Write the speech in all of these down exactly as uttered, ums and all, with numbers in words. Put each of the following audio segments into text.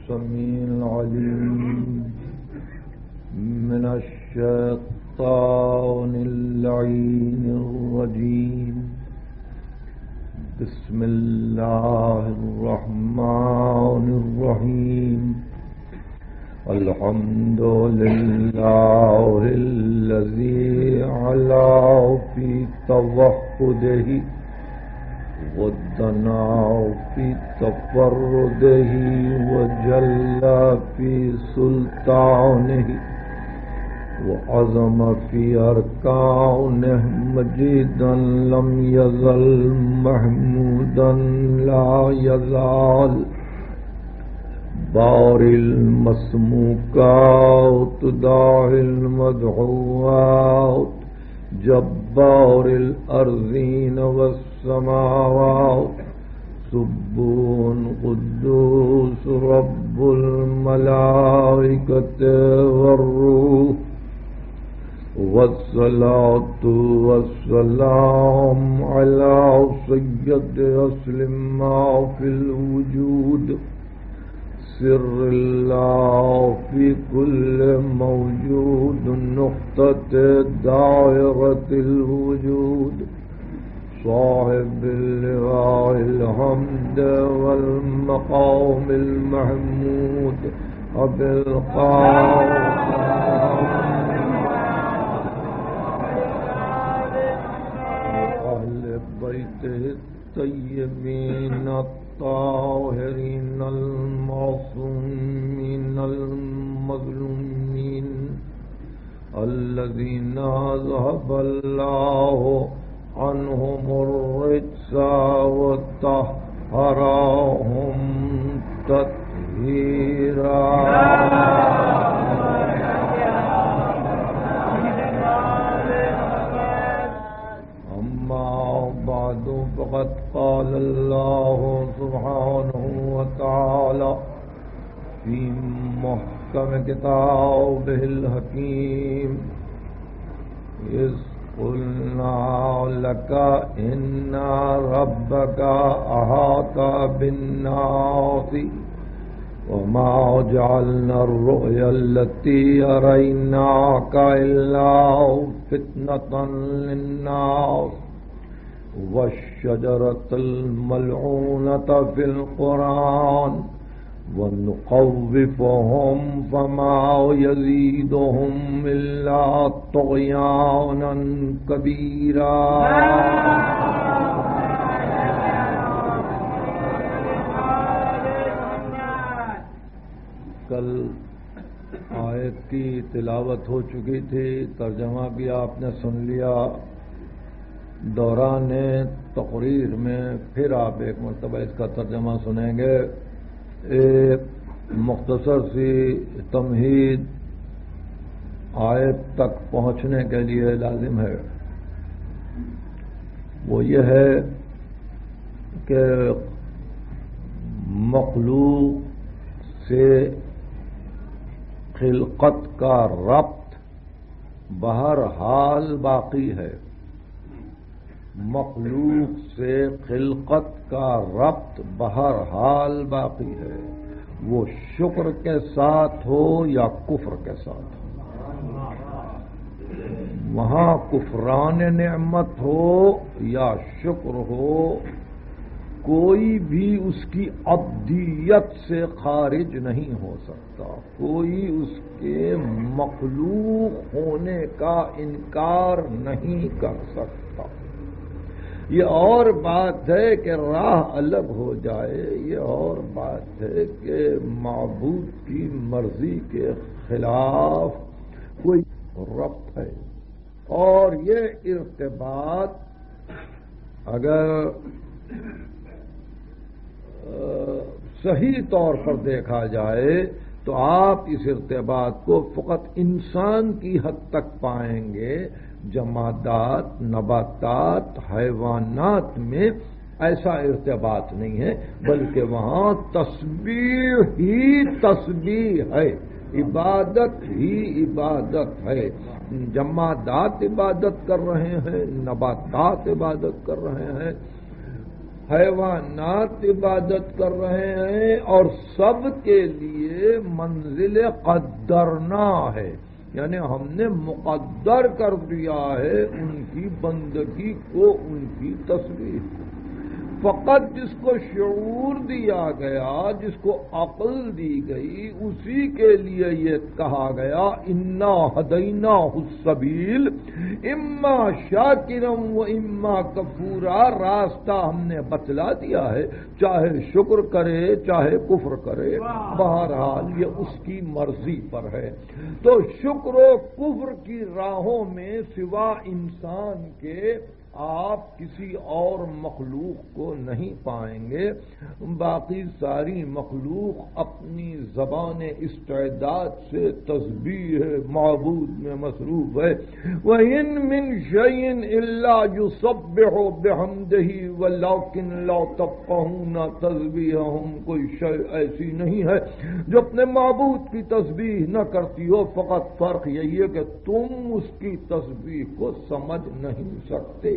السميع العليم من الشيطان اللعين الرجيم. بسم الله الرحمن الرحيم. الحمد لله الذي علا في توحده ودنا في تفرده وجل في سلطانه وعظم في أركانه مجيدا لم يزل محمودا لا يزال باري المسموكات داعي المدعوات جبار الأرضين والسماوات سبون قدوس رب الملائكة والروح والصلاة والسلام على سيد أصل ما في الوجود سر الله في كل موجود نقطة دائرة الوجود صاحب اللواء الحمد والمقام المحمود أبي القاسم أهل بيته الطيبين الطاهرين المعصومين المظلومين الذين أذهب الله عنهم الرجس وطهرهم تطهيرا. فقد قال الله سبحانه وتعالى في محكم كتابه الحكيم إذ قلنا لك إن ربك أحاط بالناس وما جعلنا الرؤيا التي أريناك إلا فتنة للناس والشجرة الملعونة في القرآن ونخوفهم فما يزيدهم إلا طغيانا كبيرا. کل آیت کی تلاوت ہو چکی تھی، ترجمہ بھی آپ نے سن لیا. دوران تقریر میں پھر آپ ایک مرتبہ اس کا ترجمہ سنیں گے. ایک مختصر سی تمہید آیت تک پہنچنے کے لیے لازم ہے. وہ یہ ہے کہ مخلوق سے خلقت کا ربط بہرحال باقی ہے. مخلوق سے خلقت کا ربط بہرحال باقی ہے، وہ شکر کے ساتھ ہو یا کفر کے ساتھ ہو. وہاں کفران نعمت ہو یا شکر ہو، کوئی بھی اس کی عبدیت سے خارج نہیں ہو سکتا، کوئی اس کے مخلوق ہونے کا انکار نہیں کر سکتا. یہ اور بات ہے کہ راہ الگ ہو جائے، یہ اور بات ہے کہ معبود کی مرضی کے خلاف کوئی ربط ہے. اور یہ ارتباط اگر صحیح طور پر دیکھا جائے تو آپ اس ارتباط کو فقط انسان کی حد تک پائیں گے. جمادات، نباتات، حیوانات میں ایسا ارتباط نہیں ہے، بلکہ وہاں تسبیح ہی تسبیح ہے، عبادت ہی عبادت ہے. جمادات عبادت کر رہے ہیں، نباتات عبادت کر رہے ہیں، حیوانات عبادت کر رہے ہیں اور سب کے لیے منزل قدرنا ہے، یعنی ہم نے مقدر کر دیا ہے ان کی بندگی کو، ان کی تسبیح کو۔ فقط جس کو شعور دیا گیا، جس کو عقل دی گئی، اسی کے لیے یہ کہا گیا انا ہدیناہ السبیل اما شاکرا و اما کفورا، راستہ ہم نے بتلا دیا ہے، چاہے شکر کرے چاہے کفر کرے، بہرحال یہ اس کی مرضی پر ہے۔ تو شکر و کفر کی راہوں میں سوا انسان کے آپ کسی اور مخلوق کو نہیں پائیں گے، باقی ساری مخلوق اپنی زبان استعداد سے تسبیح معبود میں مصروف ہے۔ وَإِن مِّن شَيْءٍ إِلَّا يُسَبِّحُ بِحَمْدِهِ وَلَٰكِن لَّا تَفْقَهُونَ تَسْبِيحَهُمْ، کوئی شے ایسی نہیں ہے جو اپنے معبود کی تسبیح نہ کرتی ہو، فقط فرق یہی ہے کہ تم اس کی تسبیح کو سمجھ نہیں سکتے۔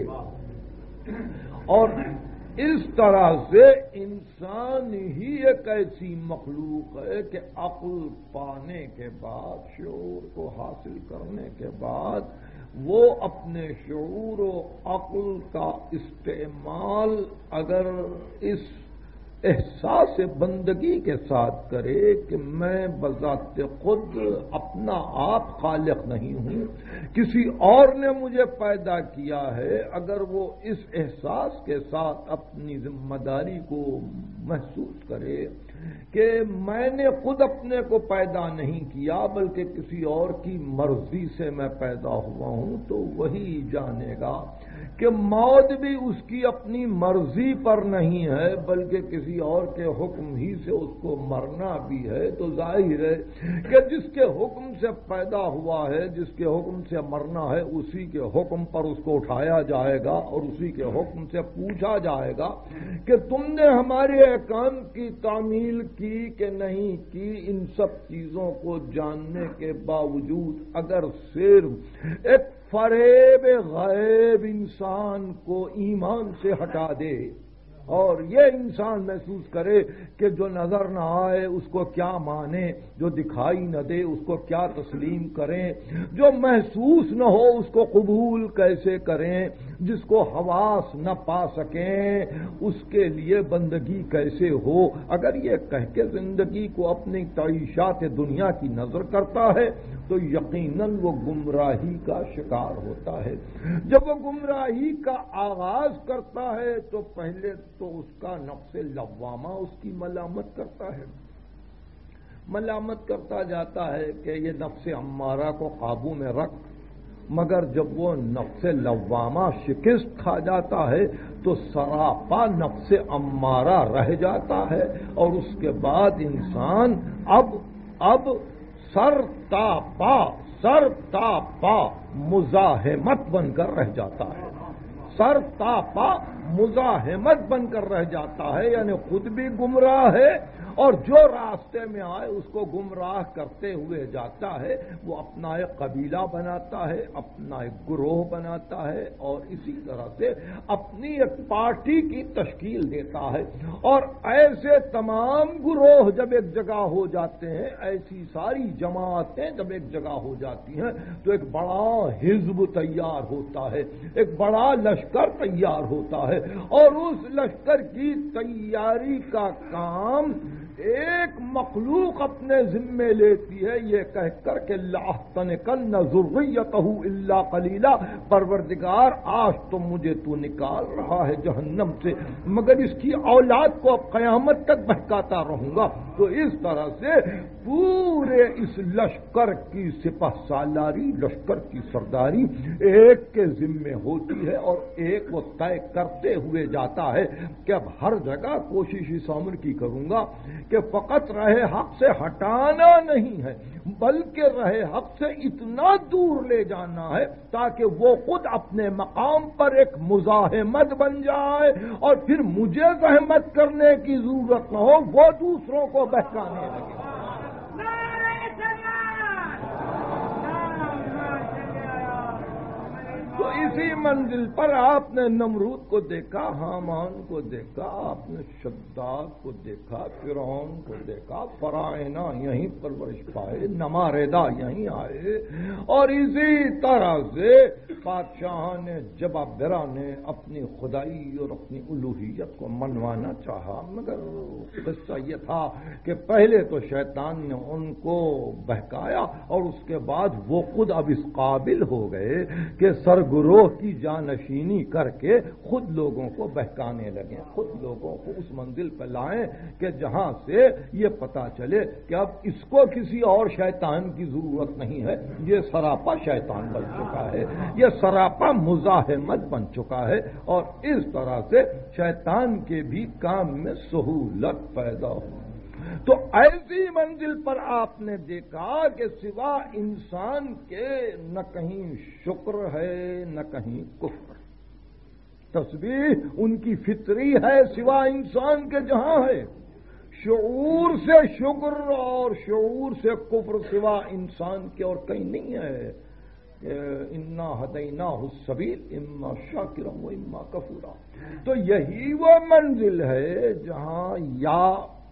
اور اس طرح سے انسان ہی ایک ایسی مخلوق ہے کہ عقل پانے کے بعد، شعور کو حاصل کرنے کے بعد، وہ اپنے شعور و عقل کا استعمال اگر اس احساس بندگی کے ساتھ کرے کہ میں بذات خود اپنا آپ خالق نہیں ہوں، کسی اور نے مجھے پیدا کیا ہے، اگر وہ اس احساس کے ساتھ اپنی ذمہ داری کو محسوس کرے کہ میں نے خود اپنے کو پیدا نہیں کیا بلکہ کسی اور کی مرضی سے میں پیدا ہوا ہوں، تو وہی جانے گا کہ موت بھی اس کی اپنی مرضی پر نہیں ہے بلکہ کسی اور کے حکم ہی سے اس کو مرنا بھی ہے۔ تو ظاہر ہے کہ جس کے حکم سے پیدا ہوا ہے، جس کے حکم سے مرنا ہے، اسی کے حکم پر اس کو اٹھایا جائے گا اور اسی کے حکم سے پوچھا جائے گا کہ تم نے ہمارے احکام کی تعمیل کی کہ نہیں کی۔ ان سب چیزوں کو جاننے کے باوجود اگر صرف ایک فریب غیب انسان کو ایمان سے ہٹا دے اور یہ انسان محسوس کرے کہ جو نظر نہ آئے اس کو کیا مانے، جو دکھائی نہ دے اس کو کیا تسلیم کریں، جو محسوس نہ ہو اس کو قبول کیسے کریں، جس کو حواس نہ پا سکیں اس کے لیے بندگی کیسے ہو، اگر یہ کہہ کے زندگی کو اپنی تعیشات دنیا کی نظر کرتا ہے تو یقیناً وہ گمراہی کا شکار ہوتا ہے۔ جب وہ گمراہی کا آغاز کرتا ہے تو پہلے تو اس کا نفس لوامہ اس کی ملامت کرتا ہے، ملامت کرتا جاتا ہے کہ یہ نفس امارہ کو قابو میں رکھ، مگر جب وہ نفس لوامہ شکست کھا جاتا ہے تو سراپا نفس امارہ رہ جاتا ہے، اور اس کے بعد انسان اب اب سر تا پا سر تا پا مزاحمت بن کر رہ جاتا ہے، سر تا پا مزاحمت بن کر رہ جاتا ہے، یعنی خود بھی گمراہ ہے اور جو راستے میں آئے اس کو گمراہ کرتے ہوئے جاتا ہے، وہ اپنا ایک قبیلہ بناتا ہے، اپنا ایک گروہ بناتا ہے اور اسی طرح سے اپنی ایک پارٹی کی تشکیل دیتا ہے۔ اور ایسے تمام گروہ جب ایک جگہ ہو جاتے ہیں، ایسی ساری جماعتیں جب ایک جگہ ہو جاتی ہیں تو ایک بڑا حزب تیار ہوتا ہے، ایک بڑا لشکر تیار ہوتا ہے، اور اس لشکر کی تیاری کا کام ایک مخلوق اپنے ذمے لیتی ہے، یہ کہہ کر کہ لَأَحْتَنِكَنَّ ذُرِّيَّتَهُ إِلَّا قَلِيلًا، پروردگار آج تو مجھے تو نکال رہا ہے جہنم سے مگر اس کی اولاد کو اب قیامت تک بہکاتا رہوں گا۔ تو اس طرح سے پورے اس لشکر کی سپہ سالاری، لشکر کی سرداری ایک کے ذمے ہوتی ہے، اور ایک وہ طے کرتے ہوئے جاتا ہے کہ اب ہر جگہ کوشش اس عمر کی کروں گا کہ فقط رہے حق سے ہٹانا نہیں ہے بلکہ رہے حق سے اتنا دور لے جانا ہے تاکہ وہ خود اپنے مقام پر ایک مزاحمت بن جائے اور پھر مجھے زحمت کرنے کی ضرورت نہ ہو، وہ دوسروں کو بہکانے لگے۔ تو اسی منزل پر آپ نے نمرود کو دیکھا، حامان کو دیکھا، آپ نے شداد کو دیکھا، فرعون کو دیکھا، فرعونہ یہیں پرورش پائے، نماردہ یہیں آئے، اور اسی طرح سے بادشاہ نے جبابرہ نے اپنی خدائی اور اپنی الوہیت کو منوانا چاہا، مگر قصہ یہ تھا کہ پہلے تو شیطان نے ان کو بہکایا اور اس کے بعد وہ خود اب اس قابل ہو گئے کہ سرگروہ کی جانشینی کر کے خود لوگوں کو بہکانے لگے، خود لوگوں کو اس منزل پہ لائیں کہ جہاں سے یہ پتا چلے کہ اب اس کو کسی اور شیطان کی ضرورت نہیں ہے، یہ سراپا شیطان بن چکا ہے، یہ سراپا مزاحمت بن چکا ہے، اور اس طرح سے شیطان کے بھی کام میں سہولت پیدا ہو۔ تو ایسی منزل پر آپ نے دیکھا کہ سوا انسان کے نہ کہیں شکر ہے نہ کہیں کفر، تسبیح ان کی فطری ہے سوا انسان کے جہاں ہے، شعور سے شکر اور شعور سے کفر سوا انسان کے اور کہیں نہیں ہے۔ انا ہدیناہ السبیل اما شاکرا و اما کفورا، تو یہی وہ منزل ہے جہاں یا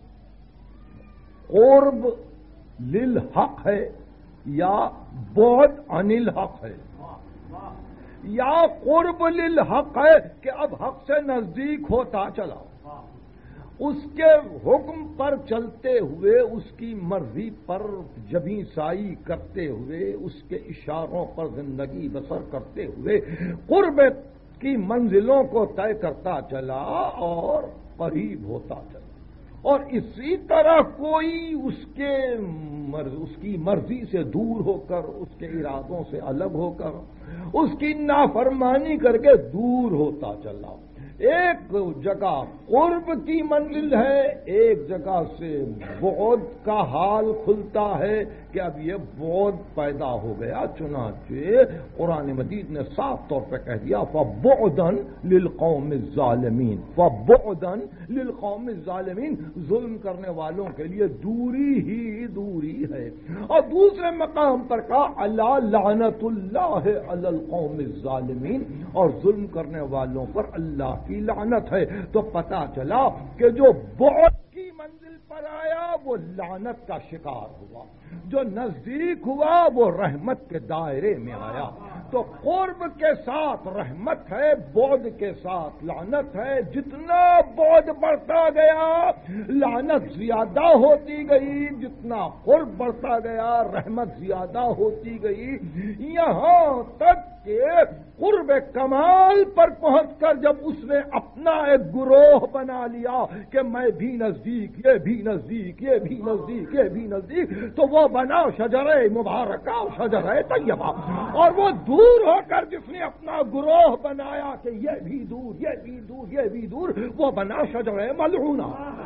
قرب للحق ہے یا بعد عن الحق ہے، یا قرب للحق ہے کہ اب حق سے نزدیک ہوتا چلا، اس کے حکم پر چلتے ہوئے، اس کی مرضی پر جبیں سائی کرتے ہوئے، اس کے اشاروں پر زندگی بسر کرتے ہوئے قرب کی منزلوں کو طے کرتا چلا اور قریب ہوتا چلا، اور اسی طرح کوئی اس کے مرض اس کی مرضی سے دور ہو کر، اس کے ارادوں سے الگ ہو کر، اس کی نافرمانی کر کے دور ہوتا چلا۔ ایک جگہ قرب کی منزل ہے، ایک جگہ سے بعد کا حال کھلتا ہے کہ اب یہ بعد پیدا ہو گیا، چنانچہ قرآن مجید نے صاف طور پہ کہہ دیا فَبُعْدًا لِلْقَوْمِ الظَّالِمِينَ، فَبُعْدًا لِلْقَوْمِ الظَّالِمِينَ، ظلم کرنے والوں کے لیے دوری ہی دوری ہے۔ اور دوسرے مقام پر کہا الا لعنت اللہ علی القوم الظالمین، اور ظلم کرنے والوں پر اللہ کی لعنت ہے۔ تو پتا چلا کہ جو بعد کی منزل پر آیا وہ لعنت کا شکار ہوا، جو نزدیک ہوا وہ رحمت کے دائرے میں آیا۔ تو قرب کے ساتھ رحمت ہے، بعد کے ساتھ لعنت ہے۔ جتنا بعد بڑھتا گیا لعنت زیادہ ہوتی گئی، جتنا قرب بڑھتا گیا رحمت زیادہ ہوتی گئی، یہاں تک کہ قرب کمال پر پہنچ کر جب اس نے اپنا ایک گروہ بنا لیا کہ میں بھی نزدیک، یہ بھی نزدیک، یہ بھی نزدیک، یہ بھی نزدیک، تو وہ بنا شجرہ مبارکہ، شجرہ طیبہ۔ اور وہ دور ہو کر جس نے اپنا گروہ بنایا کہ یہ بھی دور، یہ بھی دور، یہ بھی دور، وہ بنا شجرہ ملعونہ۔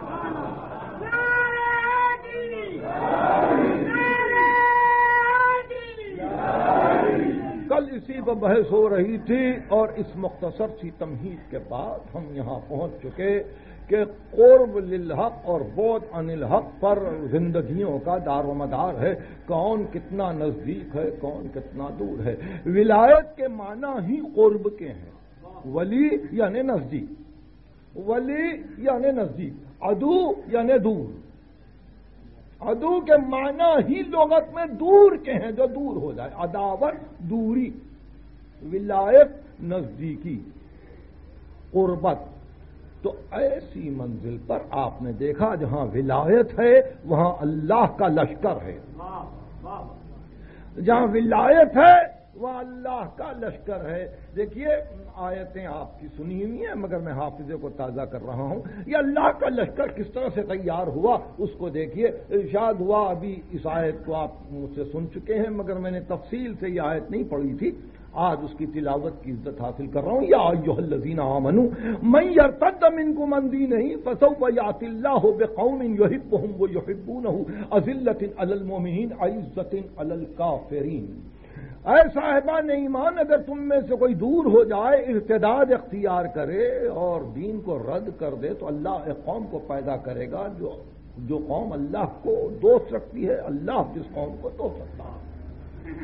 کل اسی پر بحث ہو رہی تھی، اور اس مختصر سی تمہید کے بعد ہم یہاں پہنچ چکے کہ قرب للحق اور بعد عن الحق پر زندگیوں کا دار و مدار ہے، کون کتنا نزدیک ہے، کون کتنا دور ہے۔ ولایت کے معنی ہی قرب کے ہیں، ولی یعنی نزدیک، ولی یعنی نزدیک، عدو یعنی دور۔ عدو کے معنی ہی لغت میں دور کے ہیں، جو دور ہو جائے، عداوت دوری، ولایت نزدیکی، قربت۔ تو ایسی منزل پر آپ نے دیکھا جہاں ولایت ہے وہاں اللہ کا لشکر ہے، جہاں ولایت ہے وہاں اللہ کا لشکر ہے۔ دیکھیے آیتیں آپ کی سنی ہوئی ہیں مگر میں حافظے کو تازہ کر رہا ہوں۔ یہ اللہ کا لشکر کس طرح سے تیار ہوا اس کو دیکھیے۔ ارشاد ہوا، ابھی اس آیت کو آپ مجھ سے سن چکے ہیں مگر میں نے تفصیل سے یہ آیت نہیں پڑھی تھی، آج اس کی تلاوت کی عزت حاصل کر رہا ہوں۔ یا ایھا الذین آمنوا من یرتد منکم عن دینہ فسوف یأتی اللہ بقوم یحبهم ویحبونہ اذلۃ علی المؤمنین عزۃ علی الکافرین۔ اے صاحبان ایمان، اگر تم میں سے کوئی دور ہو جائے، ارتداد اختیار کرے اور دین کو رد کر دے، تو اللہ ایک قوم کو پیدا کرے گا جو جو قوم اللہ کو دوست رکھتی ہے، اللہ جس قوم کو دوست رکھتا ہے۔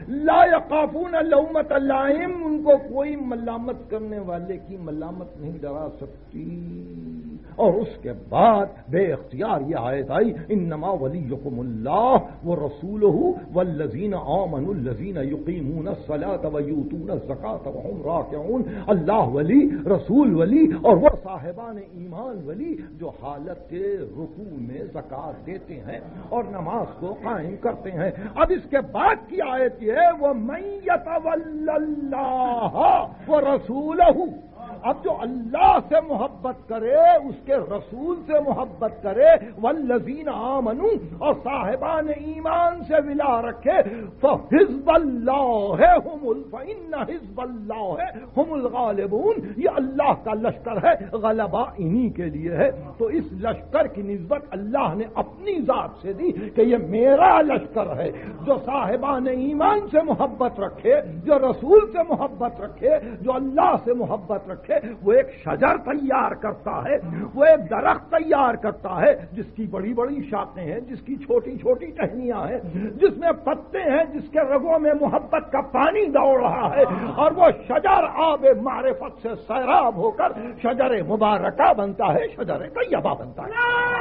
لا یخافون لومۃ لائم، ان کو کوئی ملامت کرنے والے کی ملامت نہیں ڈرا سکتی۔ اور اس کے بعد بے اختیار یہ آیت آئی انما ولیکم اللہ ورسولہ والذین آمنوا الذین یقیمون الصلاۃ ویؤتون الزکاۃ وہم راکعون۔ اللہ ولی، رسول ولی، اور وہ صاحبان ایمان ولی جو حالت رکوع میں زکات دیتے ہیں اور نماز کو قائم کرتے ہیں۔ اب اس کے بعد کی آیت یہ ہے وَمَن يَتَوَلَّ اللَّهَ وَرَسُولَهُ، اب جو اللہ سے محبت کرے، اس کے رسول سے محبت کرے، والذین آمنوا، اور صاحبان ایمان سے ولا رکھے، فحزب اللہ ہم فإن حزب اللہ ہم الغالبون، یہ اللہ کا لشکر ہے، غلبہ انہی کے لیے ہے۔ تو اس لشکر کی نسبت اللہ نے اپنی ذات سے دی کہ یہ میرا لشکر ہے۔ جو صاحبان ایمان سے محبت رکھے، جو رسول سے محبت رکھے، جو اللہ سے محبت رکھے، وہ ایک شجر تیار کرتا ہے، وہ ایک درخت تیار کرتا ہے جس کی بڑی بڑی شاخیں ہیں، جس کی چھوٹی چھوٹی ٹہنیاں ہیں، جس میں پتے ہیں، جس کے رگوں میں محبت کا پانی دوڑ رہا ہے، اور وہ شجر آب معرفت سے سیراب ہو کر شجر مبارکہ بنتا ہے، شجر طیبہ بنتا ہے۔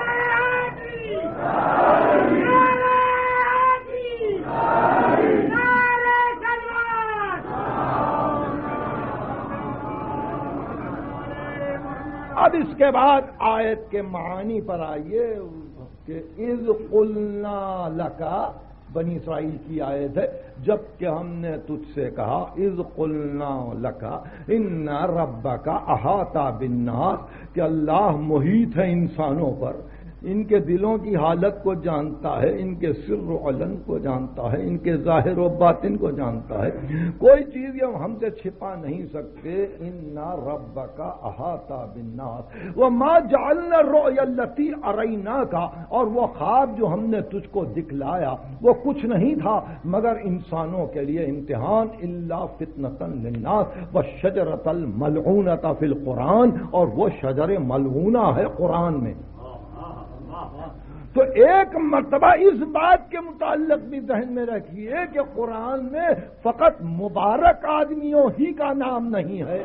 اب اس کے بعد آیت کے معانی پر آئیے کہ اذ قلنا لکا، بنی اسرائیل کی آیت ہے، جب کہ ہم نے تجھ سے کہا اذ قلنا لکا ان ربک احاط بالناس، کہ اللہ محیط ہے انسانوں پر، ان کے دلوں کی حالت کو جانتا ہے، ان کے سر و علن کو جانتا ہے، ان کے ظاہر و باطن کو جانتا ہے، کوئی چیز یہ ہم سے چھپا نہیں سکتے۔ ان ربک احاط بالناس وما جعلنا الرؤیا التي اریناک، اور وہ خواب جو ہم نے تجھ کو دکھلایا وہ کچھ نہیں تھا مگر انسانوں کے لیے امتحان، الا فتنۃ للناس والشجرۃ الملعونۃ فی القرآن، اور وہ شجر ملعونہ ہے قرآن میں۔ تو ایک مرتبہ اس بات کے متعلق بھی ذہن میں رکھیے کہ قرآن میں فقط مبارک آدمیوں ہی کا نام نہیں ہے،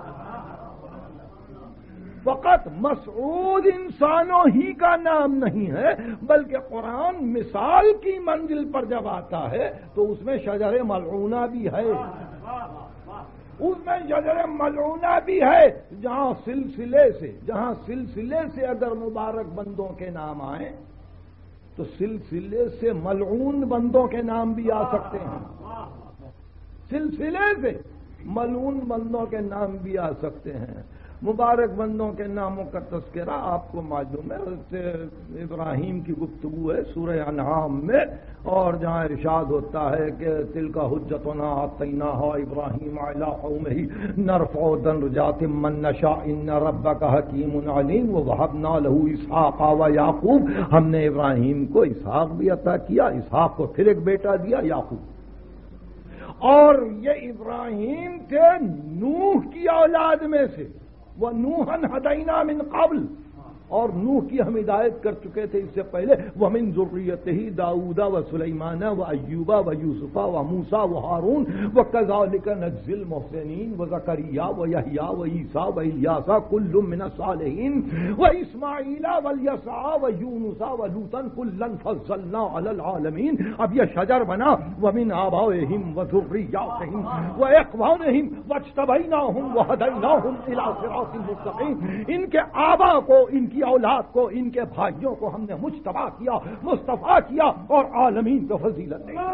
فقط مسعود انسانوں ہی کا نام نہیں ہے، بلکہ قرآن مثال کی منزل پر جب آتا ہے تو اس میں شجر ملعونہ بھی ہے، اس میں شجر ملعونہ بھی ہے، جہاں سلسلے سے جہاں سلسلے سے اگر مبارک بندوں کے نام آئیں تو سلسلے سے ملعون بندوں کے نام بھی آ سکتے ہیں، سلسلے سے ملعون بندوں کے نام بھی آ سکتے ہیں۔ مبارک بندوں کے ناموں کا تذکرہ آپ کو معلوم ہے، حضرت ابراہیم کی گفتگو ہے سورہ انعام میں، اور جہاں ارشاد ہوتا ہے کہ تلک حجتنا آتیناہا ابراہیم علی قومہ نرفع درجات من نشاء ان ربک حکیم علیم ووہبنا لہ اسحاق و یعقوب، ہم نے ابراہیم کو اسحاق بھی عطا کیا، اسحاق کو پھر ایک بیٹا دیا یعقوب، اور یہ ابراہیم تھے نوح کی اولاد میں سے، وَنُوحًا هَدَيْنَا مِن قَبْلُ، اور نوح کی ہم ہدایت کر چکے تھے اس سے پہلے، وَمِن ذُرِّيَّتِهِ داؤد وسليمان وأيوب ويوسف وموسى وهارون وكذلك نجزي المحسنين وزكريا ويحيى وعيسى وإلياس كل من الصالحين وإسماعيل واليسع ويونس ولوطا كلا فضلنا على العالمين۔ اب یہ شجر بنا ومن آبائهم وذرياتهم وإخوانهم واجتبيناهم وهديناهم إلى صراط مستقيم، ان کے آبا کو، ان کی اولاد کو، ان کے بھائیوں کو ہم نے مجتبی کیا، مصطفیٰ کیا، اور عالمین کو فضیلت دی۔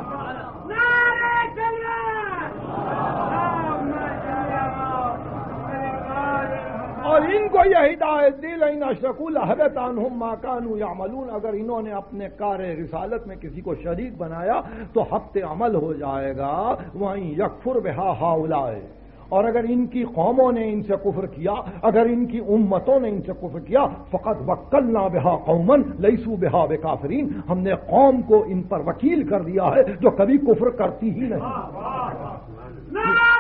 اور ان کو یہ ہدایت دی لئن اشرکوا لحبط عنہم ما كانوا يعملون، اگر انہوں نے اپنے کار رسالت میں کسی کو شریک بنایا تو حبط عمل ہو جائے گا۔ وَإِن يَكْفُرْ بِهَا هَؤُلَاءِ، اور اگر ان کی قوموں نے ان سے کفر کیا، اگر ان کی امتوں نے ان سے کفر کیا، فقط وکلنا بہا قوما لیسوا بہا بکافرین، ہم نے قوم کو ان پر وکیل کر دیا ہے جو کبھی کفر کرتی ہی نہیں۔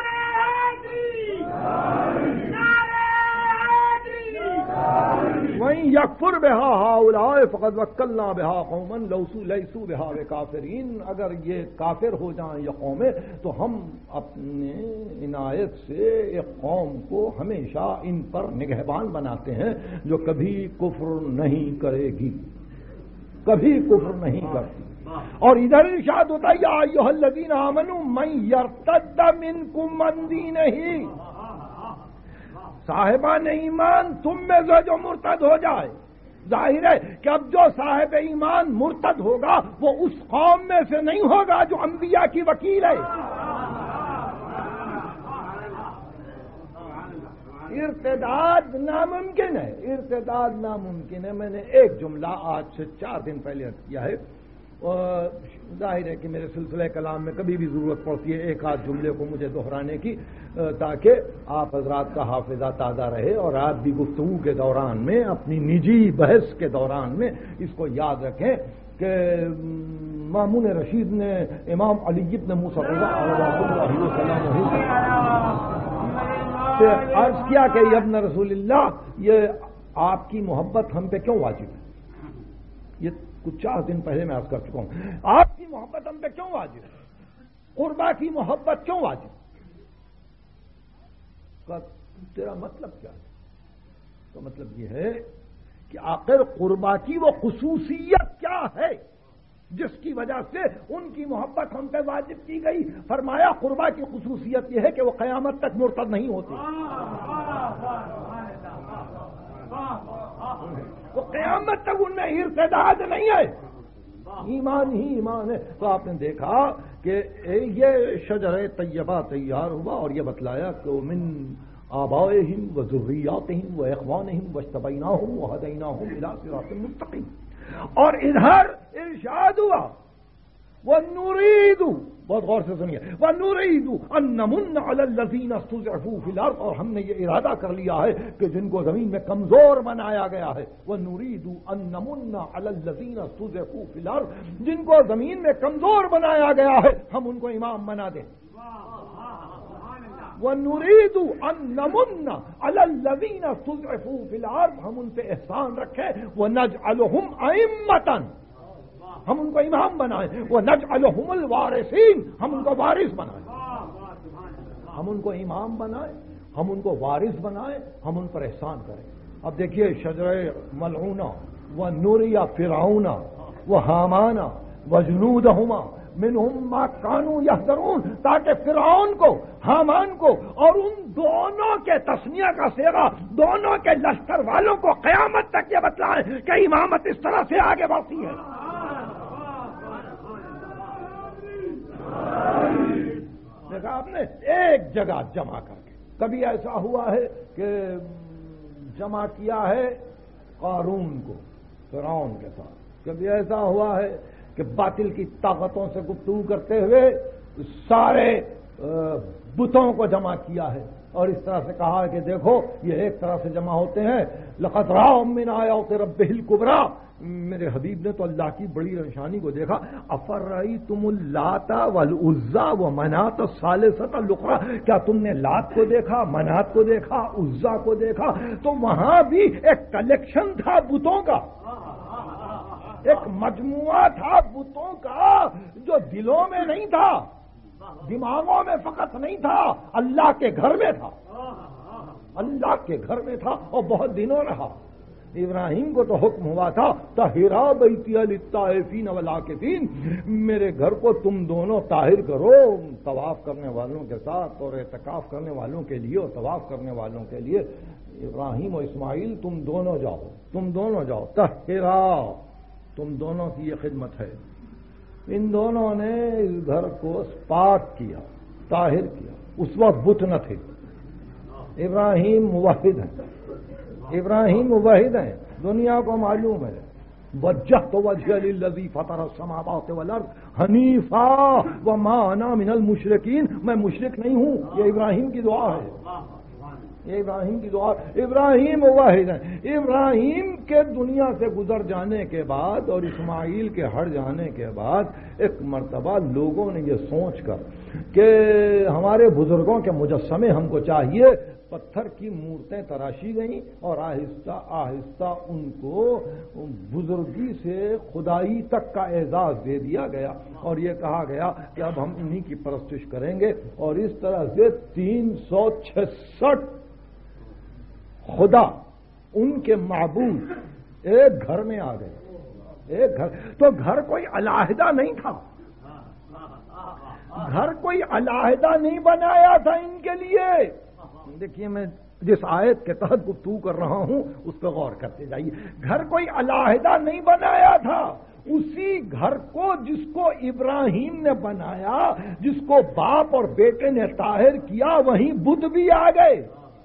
وَإِن وَمَن يَكْفُرْ بِهَا هَؤُلَاءِ فَقَدْ وَكَّلْنَا بِهَا قَوْمًا لَيْسُوا بِهَا بِكَافِرِينَ، اگر یہ کافر ہو جائیں یہ قومیں تو ہم اپنے عنایت سے ایک قوم کو ہمیشہ ان پر نگہبان بناتے ہیں جو کبھی کفر نہیں کرے گی، کبھی کفر نہیں کرتی۔ اور ادھر ارشاد ہوتا ہے یا ایھا الذین آمنوا من یرتد منکم عن دینہ، صاحبان ایمان تم میں سے جو مرتد ہو جائے، ظاہر ہے کہ اب جو صاحب ایمان مرتد ہوگا وہ اس قوم میں سے نہیں ہوگا جو انبیاء کی وکیل ہے۔ ارتداد ناممکن ہے، ارتداد ناممکن ہے۔ میں نے ایک جملہ آج سے چار دن پہلے عرض کیا ہے، اور ظاہر ہے کہ میرے سلسلہ کلام میں کبھی بھی ضرورت پڑتی ہے ایک آدھ جملے کو مجھے دہرانے کی، تاکہ آپ حضرات کا حافظہ تازہ رہے اور آپ بھی گفتگو کے دوران میں، اپنی نجی بحث کے دوران میں اس کو یاد رکھیں کہ مامون رشید نے امام علی بن موسیٰ رضا اللہ علیہ وسلم سے عرض کیا کہ یا ابن رسول اللہ، یہ آپ کی محبت ہم پہ کیوں واجب ہے؟ یہ کچھ چار دن پہلے میں عرض کر چکا ہوں، آپ کی محبت ہم پہ کیوں واجب ہے؟ قربا کی محبت کیوں واجب؟ تیرا مطلب کیا ہے؟ تو مطلب یہ ہے کہ آخر قربا کی وہ خصوصیت کیا ہے جس کی وجہ سے ان کی محبت ہم پہ واجب کی گئی؟ فرمایا قربا کی خصوصیت یہ ہے کہ وہ قیامت تک مرتد نہیں ہوتے، وہ قیامت تک ان میں ارتداد نہیں ہے، ایمان ہی ایمان ہے۔ تو آپ نے دیکھا کہ یہ شجرہ طیبہ تیار ہوا اور یہ بتلایا کہ من آبائہم و ذریاتہم و اخوانہم واجتبیناہم وہدیناہم الی صراط مستقیم، اور ادھر ارشاد ہوا وَنُرِيدُ، بہت غور سے سنیے، وَنُرِيدُ أَن نَّمُنَّ عَلَى الَّذِينَ اسْتُضْعِفُوا فِي الْأَرْضِ، اور ہم نے یہ ارادہ کر لیا ہے کہ جن کو زمین میں کمزور بنایا گیا ہے، وَنُرِيدُ أَن نَّمُنَّ عَلَى الَّذِينَ اسْتُضْعِفُوا فِي الْأَرْضِ، جن کو زمین میں کمزور بنایا گیا ہے ہم ان کو امام بنا دیں۔ وَنُرِيدُ أَن نَّمُنَّ عَلَى الَّذِينَ اسْتُضْعِفُوا فِي الْأَرْضِ، ہم ان پہ احسان رکھیں، وَنَجْعَلُهُمْ أَئِمَّةً، ہم ان کو امام بنائیں، وَنَجْعَلُهُمُ الْوَارِثِينَ، ہم ان کو وارث بنائیں، ہم ان کو امام بنائیں، ہم ان کو وارث بنائیں، ہم ان پر احسان کریں۔ اب دیکھیے شجرہ ملعونہ وَنُرِيَ فِرْعَوْنَ وَحَامَانَ وَجُنُودَهُمَا مِنْهُمْ مَا كَانُوا يَحْذَرُونَ، تاکہ فرعون کو، حامان کو اور ان دونوں کے تسنیہ کا صیغہ، دونوں کے لشکر والوں کو قیامت تک یہ بتلائیں کہ امامت اس طرح سے آگے بڑھتی ہے۔ دیکھا آپ نے ایک جگہ جمع کر کے، کبھی ایسا ہوا ہے کہ جمع کیا ہے قارون کو فرعون کے ساتھ، کبھی ایسا ہوا ہے کہ باطل کی طاقتوں سے گفتگو کرتے ہوئے سارے بتوں کو جمع کیا ہے اور اس طرح سے کہا ہے کہ دیکھو یہ ایک طرح سے جمع ہوتے ہیں، لقد رأوا من آیات ربہ الکبریٰ، میرے حبیب نے تو اللہ کی بڑی نشانی کو دیکھا، افرأیتم اللات والعزیٰ ومناۃ الثالثۃ الاخری، کیا تم نے لات کو دیکھا، منات کو دیکھا، عزیٰ کو دیکھا؟ تو وہاں بھی ایک کلیکشن تھا بتوں کا، ایک مجموعہ تھا بتوں کا جو دلوں میں نہیں تھا، دماغوں میں فقط نہیں تھا، اللہ کے گھر میں تھا، اللہ کے گھر میں تھا اور بہت دنوں رہا۔ ابراہیم کو تو حکم ہوا تھا طہرا بیتی للطائفین والعاکفین، میرے گھر کو تم دونوں طاہر کرو طواف کرنے والوں کے ساتھ اور اعتکاف کرنے والوں کے لیے اور طواف کرنے والوں کے لیے۔ ابراہیم و اسماعیل تم دونوں جاؤ، تم دونوں جاؤ، طہرا، تم دونوں کی یہ خدمت ہے۔ ان دونوں نے اس گھر کو پاک کیا، طاہر کیا۔ اس وقت بت نہ تھے، ابراہیم موحد ہیں، ابراہیم موحد ہیں، دنیا کو معلوم ہے۔ وجہت وجہی للذی فطر السماوات والارض حنیفا وما انا من المشرکین، میں مشرک نہیں ہوں، یہ ابراہیم کی دعا ہے، یہ ابراہیم کی دعا۔ ابراہیم واحد ہیں۔ ابراہیم کے دنیا سے گزر جانے کے بعد اور اسماعیل کے ہٹ جانے کے بعد ایک مرتبہ لوگوں نے یہ سوچ کر کہ ہمارے بزرگوں کے مجسمے ہم کو چاہیے، پتھر کی مورتیں تراشی گئیں اور آہستہ آہستہ ان کو بزرگی سے خدائی تک کا اعزاز دے دیا گیا اور یہ کہا گیا کہ اب ہم انہی کی پرستش کریں گے، اور اس طرح سے تین سو چھسٹھ خدا ان کے معبود ایک گھر میں آ گئے، ایک گھر۔ تو گھر کوئی علیحدہ نہیں تھا، گھر کوئی علیحدہ نہیں بنایا تھا ان کے لیے۔ دیکھیے میں جس آیت کے تحت گفتگو کر رہا ہوں اس پہ غور کرتے جائیے۔ گھر کوئی علیحدہ نہیں بنایا تھا، اسی گھر کو جس کو ابراہیم نے بنایا، جس کو باپ اور بیٹے نے طاہر کیا، وہیں بدھ بھی آ گئے،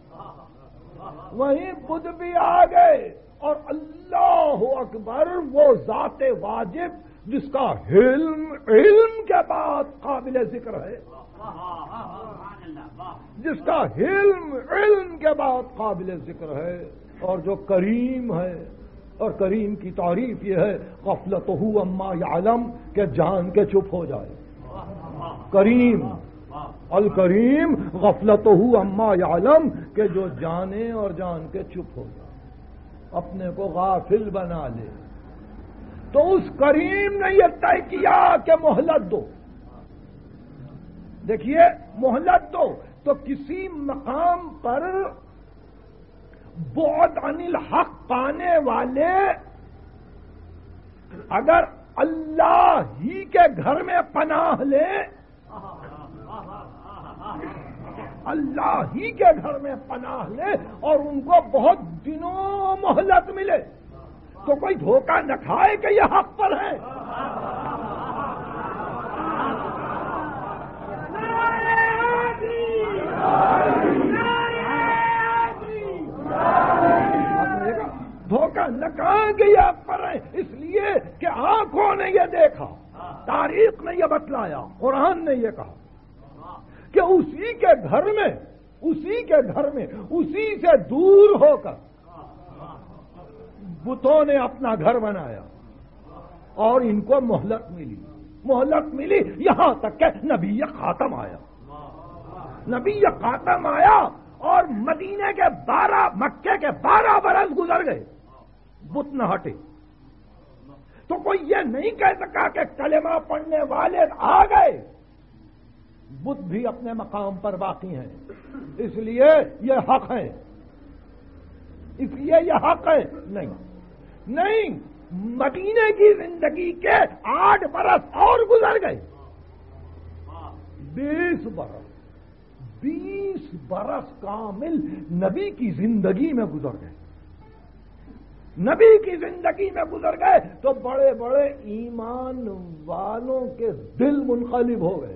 وہیں بدھ بھی آ گئے۔ اور اللہ اکبر، وہ ذات واجب جس کا علم علم کے بعد قابل ذکر ہے، جس کا علم علم کے بعد قابل ذکر ہے، اور جو کریم ہے، اور کریم کی تعریف یہ ہے غفلتہ عما یعلم، کہ جان کے چپ ہو جائے۔ کریم الکریم غفلتہ عما یعلم، کہ جو جانے اور جان کے چپ ہو جائے، اپنے کو غافل بنا لے۔ تو اس کریم نے یہ طے کیا کہ مہلت دو۔ دیکھیے مہلت دو تو کسی مقام پر بعد عن الحق پانے والے اگر اللہ ہی کے گھر میں پناہ لے، اللہ ہی کے گھر میں پناہ لے اور ان کو بہت دنوں مہلت ملے، تو کوئی دھوکہ نہ کھائے کہ یہ حق پر ہے۔ دھوکہ نہ کھائے کہ یہ حق پر ہے، اس لیے کہ آنکھوں نے یہ دیکھا، تاریخ نے یہ بتلایا، قرآن نے یہ کہا کہ اسی کے گھر میں اسی کے گھر میں اسی سے دور ہو کر بتوں نے اپنا گھر بنایا اور ان کو مہلت ملی، مہلت ملی یہاں تک کہ نبی خاتم آیا، نبی خاتم آیا اور مدینے کے بارہ مکے کے بارہ برس گزر گئے، بت نہ ہٹے۔ تو کوئی یہ نہیں کہہ سکا کہ کلمہ پڑھنے والے آ گئے، بت بھی اپنے مقام پر باقی ہیں، اس لیے یہ حق ہے، اس لیے یہ حق ہے۔ نہیں نہیں، مدینے کی زندگی کے آٹھ برس اور گزر گئے، بیس برس بیس برس کامل نبی کی زندگی میں گزر گئے، نبی کی زندگی میں گزر گئے تو بڑے بڑے ایمان والوں کے دل منقلب ہو گئے۔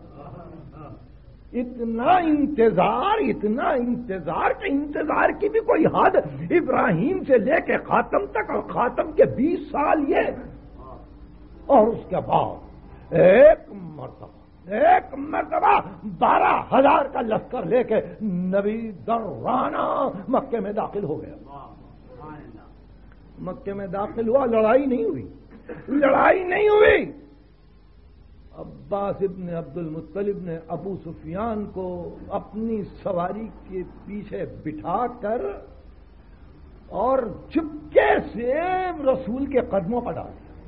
اتنا انتظار اتنا انتظار کہ انتظار کی بھی کوئی حد، ابراہیم سے لے کے خاتم تک، اور خاتم کے بیس سال یہ، اور اس کے بعد ایک مرتبہ ایک مرتبہ بارہ ہزار کا لشکر لے کے نبی درانہ مکے میں داخل ہو گیا۔ مکے میں داخل ہوا، لڑائی نہیں ہوئی، لڑائی نہیں ہوئی۔ عباس ابن عبد المطلب نے ابو سفیان کو اپنی سواری کے پیچھے بٹھا کر اور چپکے سے رسول کے قدموں پر ڈال دیا۔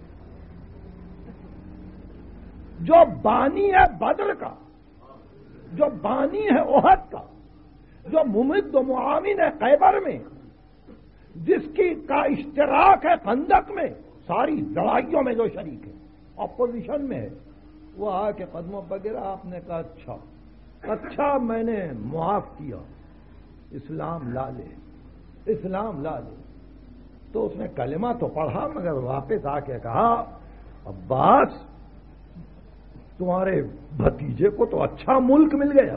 جو بانی ہے بدر کا، جو بانی ہے احد کا، جو ممد و معاون ہے خیبر میں، جس کی کا اشتراک ہے خندق میں، ساری لڑائیوں میں جو شریک ہے، اپوزیشن میں ہے، وہ آ کے قدموں پر گرا۔ آپ نے کہا اچھا اچھا میں نے معاف کیا، اسلام لا لے، اسلام لا لے۔ تو اس نے کلمہ تو پڑھا مگر واپس آ کے کہا عباس تمہارے بھتیجے کو تو اچھا ملک مل گیا،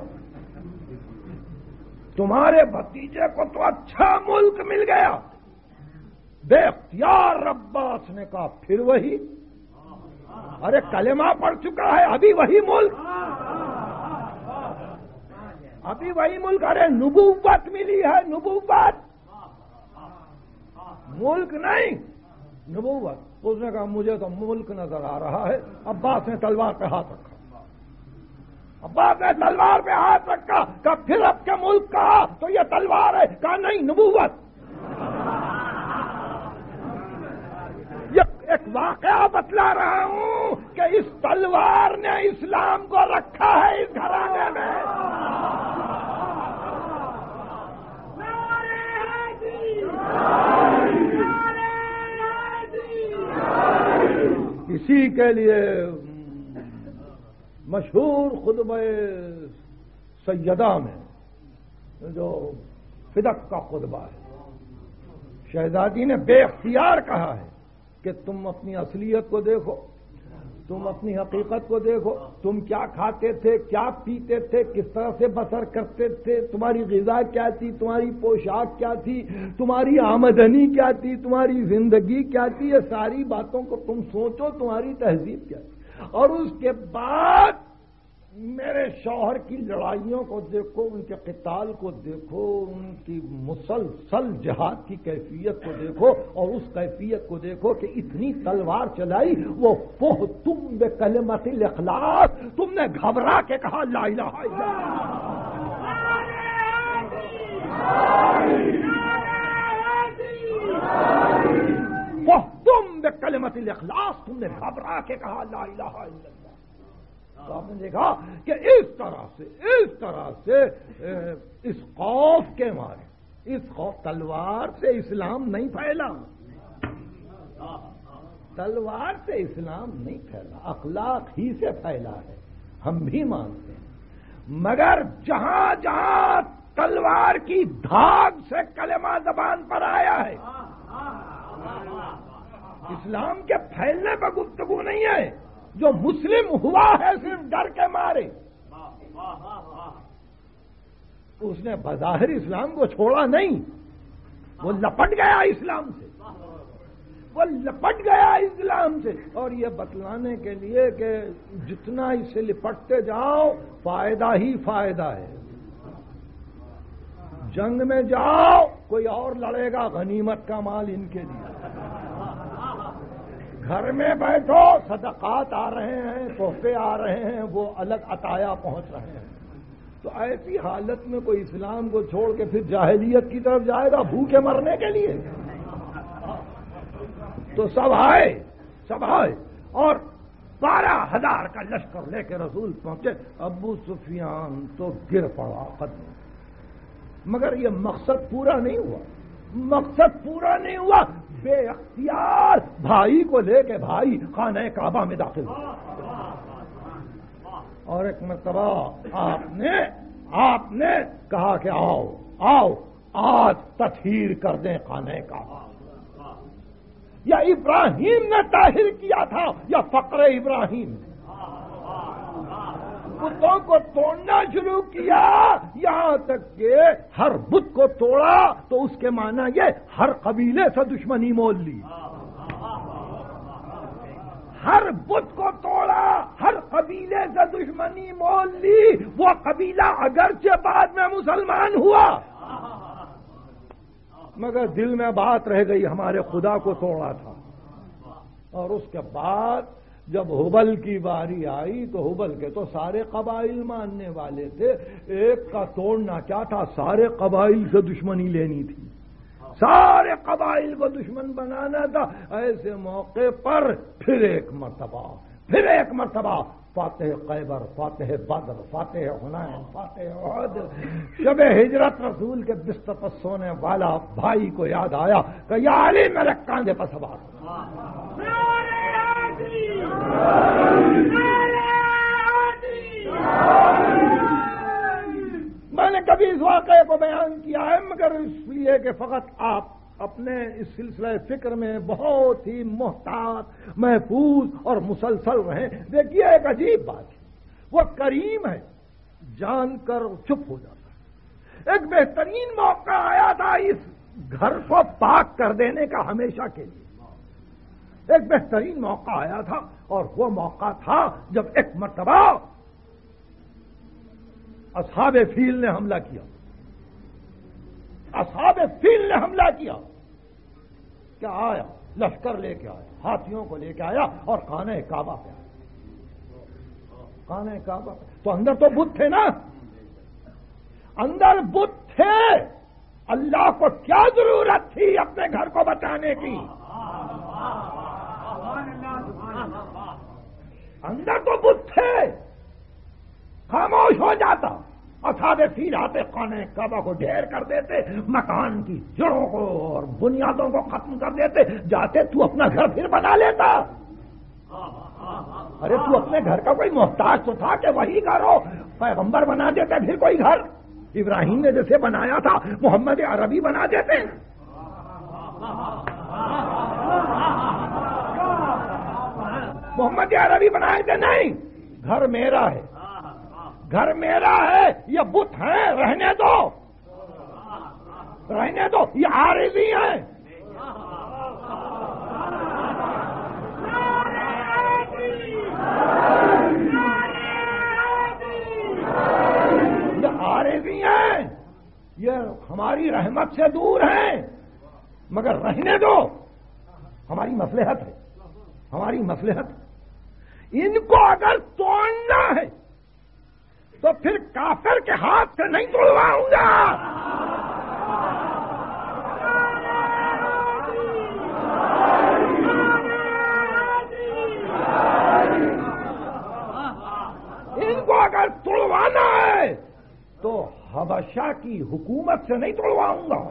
تمہارے بھتیجے کو تو اچھا ملک مل گیا۔ بے اختیار عباس نے کہا پھر وہی، ارے کلمہ پڑھ چکا ہے ابھی وہی ملک، ابھی وہی ملک، ارے نبوت ملی ہے، نبوت، ملک نہیں نبوت۔ اس نے کہا مجھے تو ملک نظر آ رہا ہے۔ عباس نے تلوار پہ ہاتھ رکھا، عباس نے تلوار پہ ہاتھ رکھا، کہا پھر اب کے ملک کا تو یہ تلوار ہے، کہا نہیں، نبوت۔ یہ ایک واقعہ بتلا رہا ہوں کہ اس تلوار نے اسلام کو رکھا ہے اس گھرانے میں۔ اسی کے لیے مشہور خطبہ سیدہ میں جو فدق کا خطبہ ہے، شہزادی نے بے اختیار کہا ہے کہ تم اپنی اصلیت کو دیکھو، تم اپنی حقیقت کو دیکھو، تم کیا کھاتے تھے، کیا پیتے تھے، کس طرح سے بسر کرتے تھے، تمہاری غذا کیا تھی، تمہاری پوشاک کیا تھی، تمہاری آمدنی کیا تھی، تمہاری زندگی کیا تھی، یہ ساری باتوں کو تم سوچو، تمہاری تہذیب کیا تھی۔ اور اس کے بعد میرے شوہر کی لڑائیوں کو دیکھو، ان کے قتال کو دیکھو، ان کی مسلسل جہاد کی کیفیت کو دیکھو، اور اس کیفیت کو دیکھو کہ اتنی تلوار چلائی، وہ فہ تم بے کلمت الاخلاص، تم نے گھبرا کے کہا لا الہ الا اللہ، فہ تم بے کلمت الاخلاص، تم نے گھبرا کے کہا لا الہ الا اللہ۔ تو آپ نے دیکھا کہ اس طرح سے اس طرح سے اس خوف کے مارے، اس خوف تلوار سے اسلام نہیں پھیلا، تلوار سے اسلام نہیں پھیلا، اخلاق ہی سے پھیلا ہے، ہم بھی مانتے ہیں۔ مگر جہاں جہاں تلوار کی دھاگ سے کلمہ زبان پر آیا ہے، اسلام کے پھیلنے پر گفتگو نہیں ہے۔ جو مسلم ہوا ہے صرف ڈر کے مارے، اس نے بظاہر اسلام کو چھوڑا نہیں، وہ لپٹ گیا اسلام سے، وہ لپٹ گیا اسلام سے۔ اور یہ بتلانے کے لیے کہ جتنا اس سے لپٹتے جاؤ فائدہ ہی فائدہ ہے۔ جنگ میں جاؤ کوئی اور لڑے گا، غنیمت کا مال ان کے لیے۔ گھر میں بیٹھو صدقات آ رہے ہیں، تحفے آ رہے ہیں، وہ الگ عطایا پہنچ رہے ہیں۔ تو ایسی حالت میں کوئی اسلام کو چھوڑ کے پھر جاہلیت کی طرف جائے گا بھوکے مرنے کے لیے؟ تو سب آئے سب آئے اور بارہ ہزار کا لشکر لے کے رسول پہنچے۔ ابو سفیان تو گر پڑا قدم، مگر یہ مقصد پورا نہیں ہوا، مقصد پورا نہیں ہوا۔ بے اختیار بھائی کو لے کے بھائی خانہ کعبہ میں داخل ہوا، اور ایک مرتبہ آپ نے آپ نے کہا کہ آؤ آؤ آج تطہیر کر دیں خانہ کعبہ۔ یا ابراہیم نے طاہر کیا تھا یا فقر ابراہیم، بتوں کو توڑنا شروع کیا، یہاں تک کہ ہر بت کو توڑا تو اس کے معنی یہ ہر قبیلے سے دشمنی مول لی۔ ہر بت کو توڑا، ہر قبیلے سے دشمنی مول لی، وہ قبیلہ اگرچہ بعد میں مسلمان ہوا مگر دل میں بات رہ گئی، ہمارے خدا کو توڑا تھا۔ اور اس کے بعد جب حبل کی باری آئی تو حبل کے تو سارے قبائل ماننے والے تھے، ایک کا توڑنا کیا تھا، سارے قبائل سے دشمنی لینی تھی، سارے قبائل کو دشمن بنانا تھا۔ ایسے موقع پر پھر ایک مرتبہ پھر ایک مرتبہ فاتح خیبر، فاتح بدر، فاتح حنین، فاتح احد، شب ہجرت رسول کے بستر پر سونے والا بھائی کو یاد آیا کہ یا علی میرے کاندھے پر سوار ہو۔ میں نے کبھی اس واقعے کو بیان کیا ہے مگر اس لیے کہ فقط آپ اپنے اس سلسلہ فکر میں بہت ہی محتاط، محفوظ اور مسلسل رہیں۔ دیکھیے ایک عجیب بات ہے، وہ کریم ہے جان کر چپ ہو جاتا ہے۔ ایک بہترین موقع آیا تھا اس گھر کو پاک کر دینے کا ہمیشہ کے لیے، ایک بہترین موقع آیا تھا، اور وہ موقع تھا جب ایک مرتبہ اصحاب فیل نے حملہ کیا، اصحاب فیل نے حملہ کیا۔ کیا آیا؟ لشکر لے کے آیا، ہاتھیوں کو لے کے آیا اور خانہ کعبہ پہ آیا۔ خانہ کعبہ تو اندر تو بت تھے نا، اندر بت تھے، اللہ کو کیا ضرورت تھی اپنے گھر کو بچانے کی؟ اندر تو بت تھے، خاموش ہو جاتا، اصحاب فیل آتے خانہ کعبہ کو ڈھیر کر دیتے، مکان کی جڑوں کو اور بنیادوں کو ختم کر دیتے، جاتے تو اپنا گھر پھر بنا لیتا۔ ارے تو اپنے گھر کا کوئی محتاج تو تھا کہ وہی گھر ہو، پیغمبر بنا دیتے پھر کوئی گھر، ابراہیم نے جیسے بنایا تھا محمد عربی بنا دیتے۔ محمد عربی بنائے تھے نہیں، گھر میرا ہے، گھر میرا ہے، یہ بت ہیں، رہنے دو رہنے دو، یہ عارضی ہیں۔ یہ عارضی ہیں، یہ ہماری رحمت سے دور ہیں، مگر رہنے دو، ہماری مصلحت ہے، ہماری مصلحت ہے۔ ان کو اگر توڑنا ہے تو پھر کافر کے ہاتھ سے نہیں توڑواؤں گا۔ ان کو اگر توڑوانا ہے تو حبشہ کی حکومت سے نہیں توڑواؤں گا،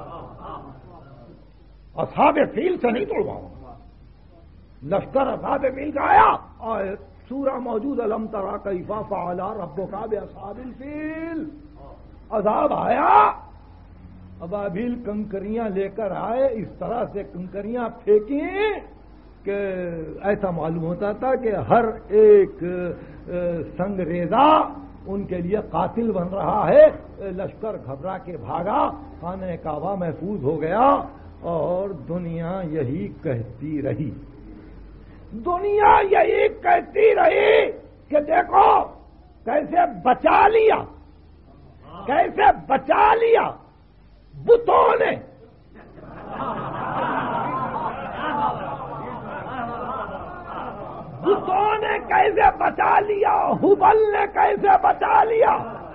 اصحاب فیل سے نہیں توڑواؤں گا۔ لشکر اصحاب فیل کا آیا اور سورہ موجود الم تری کیف فعل ربک باصحاب الفیل، عذاب آیا، ابابیل کنکریاں لے کر آئے، اس طرح سے کنکریاں پھینکیں کہ ایسا معلوم ہوتا تھا کہ ہر ایک سنگریزہ ان کے لیے قاتل بن رہا ہے۔ لشکر گھبرا کے بھاگا، خانہ کعبہ محفوظ ہو گیا، اور دنیا یہی کہتی رہی، دنیا یہی کہتی رہی کہ دیکھو کیسے بچا لیا، کیسے بچا لیا بتوں نے، بتوں نے کیسے بچا لیا، ہبل نے کیسے بچا لیا۔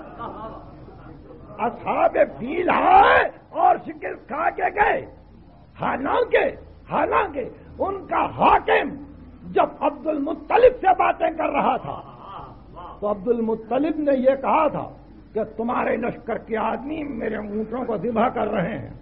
اصحاب فیل آئے اور شکست کھا کے گئے، حالانکہ حالانکہ ان کا حاکم جب عبد المطلب سے باتیں کر رہا تھا تو عبد المطلب نے یہ کہا تھا کہ تمہارے لشکر کے آدمی میرے اونٹوں کو ذبح کر رہے ہیں،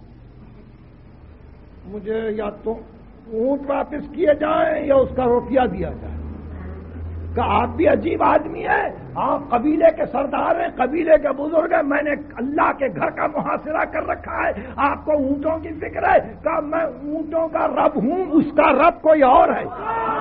مجھے یا تو اونٹ واپس کیے جائیں یا اس کا روپیہ دیا جائے۔ کہ آپ بھی عجیب آدمی ہیں، آپ قبیلے کے سردار ہیں، قبیلے کے بزرگ ہیں، میں نے اللہ کے گھر کا محاصرہ کر رکھا ہے، آپ کو اونٹوں کی فکر ہے؟ کہ میں اونٹوں کا رب ہوں، اس کا رب کوئی اور ہے۔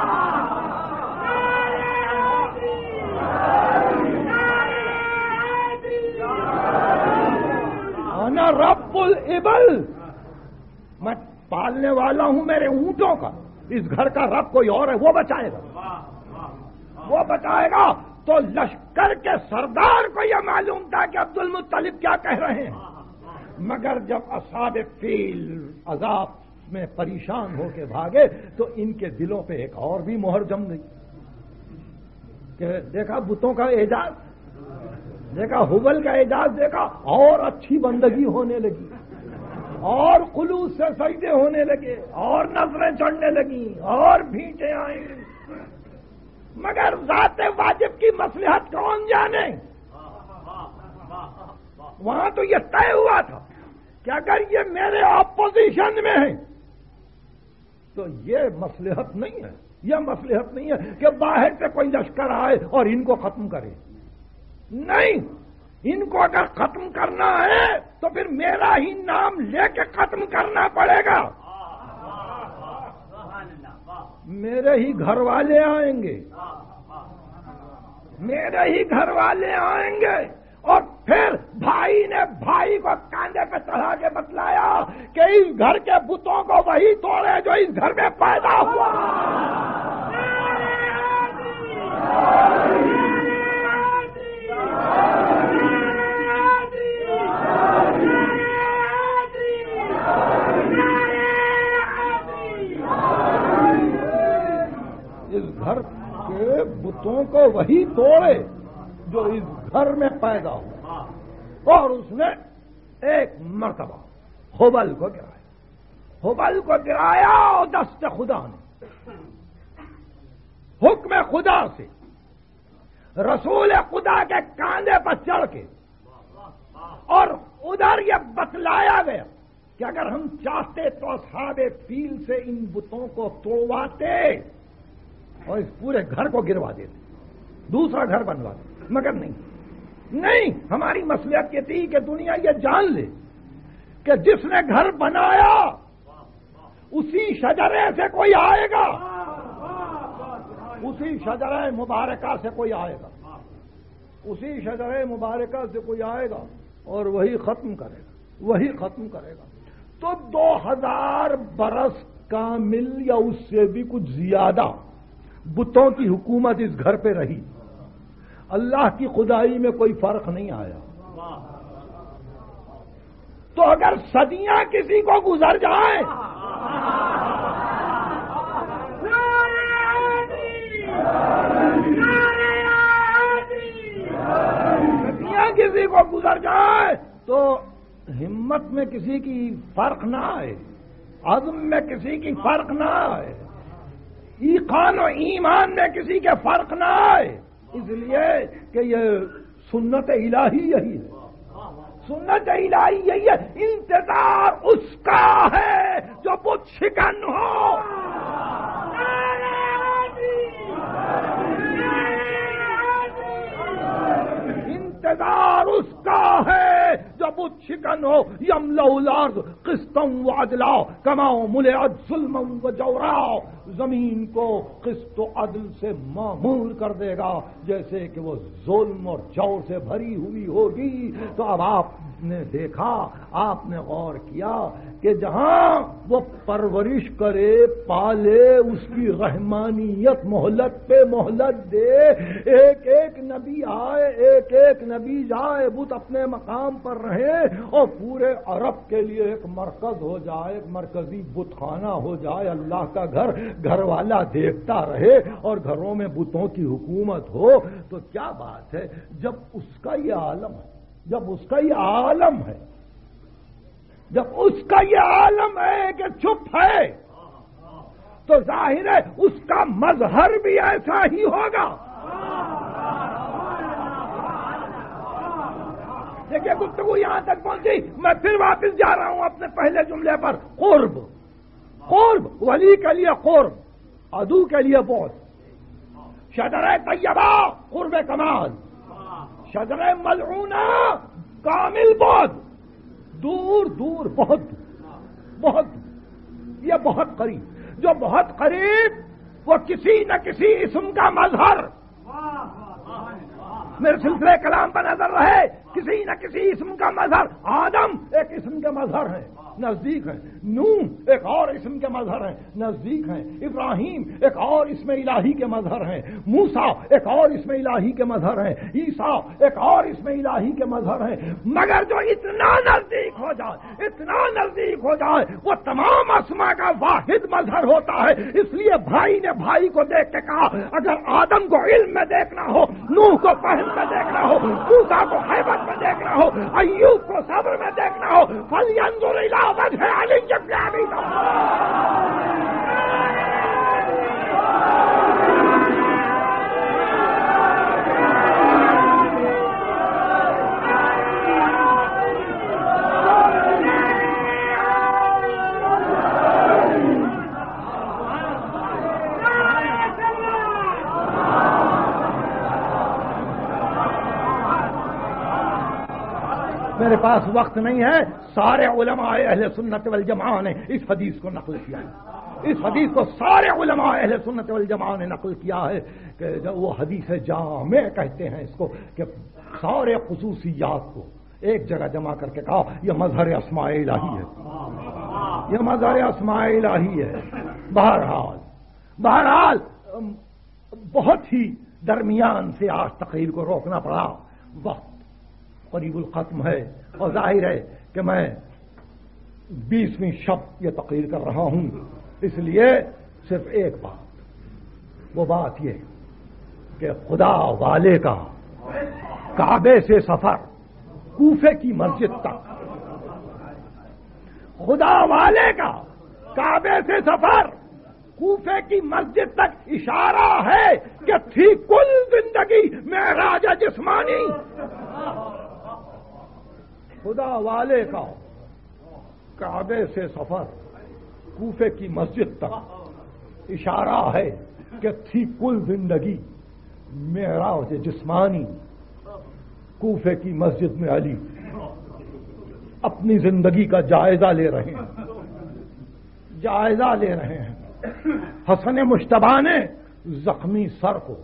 انا رب الابل، میں پالنے والا ہوں میرے اونٹوں کا، اس گھر کا رب کوئی اور ہے، وہ بچائے گا، وہ بچائے گا۔ تو لشکر کے سردار کو یہ معلوم تھا کہ عبد المطلب کیا کہہ رہے ہیں، مگر جب اصحاب فیل عذاب میں پریشان ہو کے بھاگے تو ان کے دلوں پہ ایک اور بھی مہر جم گئی کہ دیکھا بتوں کا اعجاز، دیکھا ہبل کا اعجاز، دیکھا اور اچھی بندگی ہونے لگی، اور خلوص سے سجدے ہونے لگے، اور نظریں چڑھنے لگیں، اور بھیٹیں آئیں، مگر ذات واجب کی مصلحت کون جانے۔ وہاں تو یہ طے ہوا تھا کہ اگر یہ میرے اپوزیشن میں ہے تو یہ مصلحت نہیں ہے، یہ مصلحت نہیں ہے کہ باہر سے کوئی لشکر آئے اور ان کو ختم کرے، نہیں، ان کو اگر ختم کرنا ہے تو پھر میرا ہی نام لے کے ختم کرنا پڑے گا، میرے ہی گھر والے آئیں گے، میرے ہی گھر والے آئیں گے۔ اور پھر بھائی نے بھائی کو کاندھے پہ چڑھا کے بتلایا کہ اس گھر کے بتوں کو وہی توڑے جو اس گھر میں پیدا ہوا۔ اس گھر کے بت بتوں کو وہی توڑے جو اس گھر میں پیدا ہوا، اور اس نے ایک مرتبہ ہبل کو گرایا، ہبل کو گرایا اور دست خدا نے حکم خدا سے رسول خدا کے کاندھے پر چڑھ کے، اور ادھر یہ بتلایا گیا کہ اگر ہم چاہتے تو اصحاب فیل سے ان بتوں کو توڑواتے اور اس پورے گھر کو گروا دیتے، دوسرا گھر بنوا دیتے، مگر نہیں نہیں ہماری مصلحت یہ تھی کہ دنیا یہ جان لے کہ جس نے گھر بنایا اسی شجرے سے کوئی آئے گا، اسی شجرے مبارکہ سے کوئی آئے گا، اسی شجرے مبارکہ سے کوئی آئے گا اور وہی ختم کرے گا، وہی ختم کرے گا۔ تو دو ہزار برس کامل یا اس سے بھی کچھ زیادہ بتوں کی حکومت اس گھر پہ رہی، اللہ کی خدائی میں کوئی فرق نہیں آیا۔ تو اگر صدیاں کسی کو گزر جائیں، صدیاں کسی کو گزر جائے تو ہمت میں کسی کی فرق نہ آئے، عزم میں کسی کی فرق نہ آئے، ایقان و ایمان میں کسی کے فرق نہ آئے، اس لیے کہ یہ سنت الہی یہی ہے، سنت الہی یہی ہے۔ انتظار اس کا ہے جو بت شکن ہو، انتظار اس کا ہے جو بت شکن ہو۔ یملأ الارض قسطا وعدلا کما ملئت ظلما وجورا، زمین کو قسط و عدل سے معمور کر دے گا جیسے کہ وہ ظلم اور جور سے بھری ہوئی ہوگی۔ تو اب آپ نے دیکھا، آپ نے غور کیا کہ جہاں وہ پرورش کرے، پالے، اس کی رحمانیت مہلت پہ مہلت دے، ایک ایک نبی آئے، ایک ایک نبی جائے، بت اپنے مقام پر رہے اور پورے عرب کے لیے ایک مرکز ہو جائے، ایک مرکزی بت خانہ ہو جائے، اللہ کا گھر، گھر والا دیکھتا رہے اور گھروں میں بتوں کی حکومت ہو، تو کیا بات ہے۔ جب اس کا یہ عالم ہے، جب اس کا یہ عالم ہے، جب اس کا یہ عالم ہے کہ چپ ہے، تو ظاہر ہے اس کا مظہر بھی ایسا ہی ہوگا۔ دیکھیے گفتگو یہاں تک پہنچی، میں پھر واپس جا رہا ہوں اپنے پہلے جملے پر۔ قرب، قرب ولی کے لیے قرب، عدو کے لیے بعد۔ شجرہ طیبہ قرب کمال، شجرہ ملعونہ کامل بعد، دور دور، بہت بہت، یہ بہت قریب۔ جو بہت قریب وہ کسی نہ کسی اسم کا مظہر، میرے سلسلے کلام پر نظر رہے، کسی نہ کسی اسم کا مظہر۔ آدم ایک اسم کے مظہر ہے، نزدیک ہے۔ نوح ایک اور اسم کے مظہر ہیں، نزدیک ہیں۔ ابراہیم ایک اور اسم الہی کے مظہر ہیں۔ موسیٰ ایک اور اسم الہی کے مظہر ہیں۔ عیسیٰ ایک اور اسم الہی کے مظہر ہیں۔ مگر جو اتنا نزدیک ہو جائے، اتنا نزدیک ہو جائے، وہ تمام اسما کا واحد مظہر ہوتا ہے۔ اس لیے بھائی نے بھائی کو دیکھ کے کہا، اگر آدم کو علم میں دیکھنا ہو، نوح کو فہم میں دیکھنا ہو، موسیٰ کو ہیبت میں دیکھنا ہو، ایوب کو صبر میں دیکھنا ہو، فَلْيَنظُرْ إِلَىٰ وجه علي بن ابي طالب۔ میرے پاس وقت نہیں ہے، سارے علماء اہل سنت والجماعہ نے اس حدیث کو نقل کیا ہے، اس حدیث کو سارے علماء اہل سنت والجماعہ نے نقل کیا ہے کہ جب وہ حدیث جامع کہتے ہیں اس کو، کہ سارے خصوصیات کو ایک جگہ جمع کر کے کہا یہ مظہر اسماء الہی ہے، یہ مظہر اسماء الہی ہے۔ بہرحال بہرحال بہت ہی درمیان سے آج تقریر کو روکنا پڑا، وقت قریب الختم ہے، اور ظاہر ہے کہ میں بیسویں شب یہ تقریر کر رہا ہوں، اس لیے صرف ایک بات، وہ بات یہ کہ خدا والے کا کعبے سے سفر کوفے کی مسجد تک، خدا والے کا کعبے سے سفر کوفے کی مسجد تک اشارہ ہے کہ تھی کل زندگی معراج جسمانی. خدا والے کا کعبے سے سفر کوفے کی مسجد تک اشارہ ہے کہ تھی کل زندگی معراج جسمانی. کوفے کی مسجد میں علی اپنی زندگی کا جائزہ لے رہے ہیں جائزہ لے رہے ہیں. حسن مجتبیٰ نے زخمی سر کو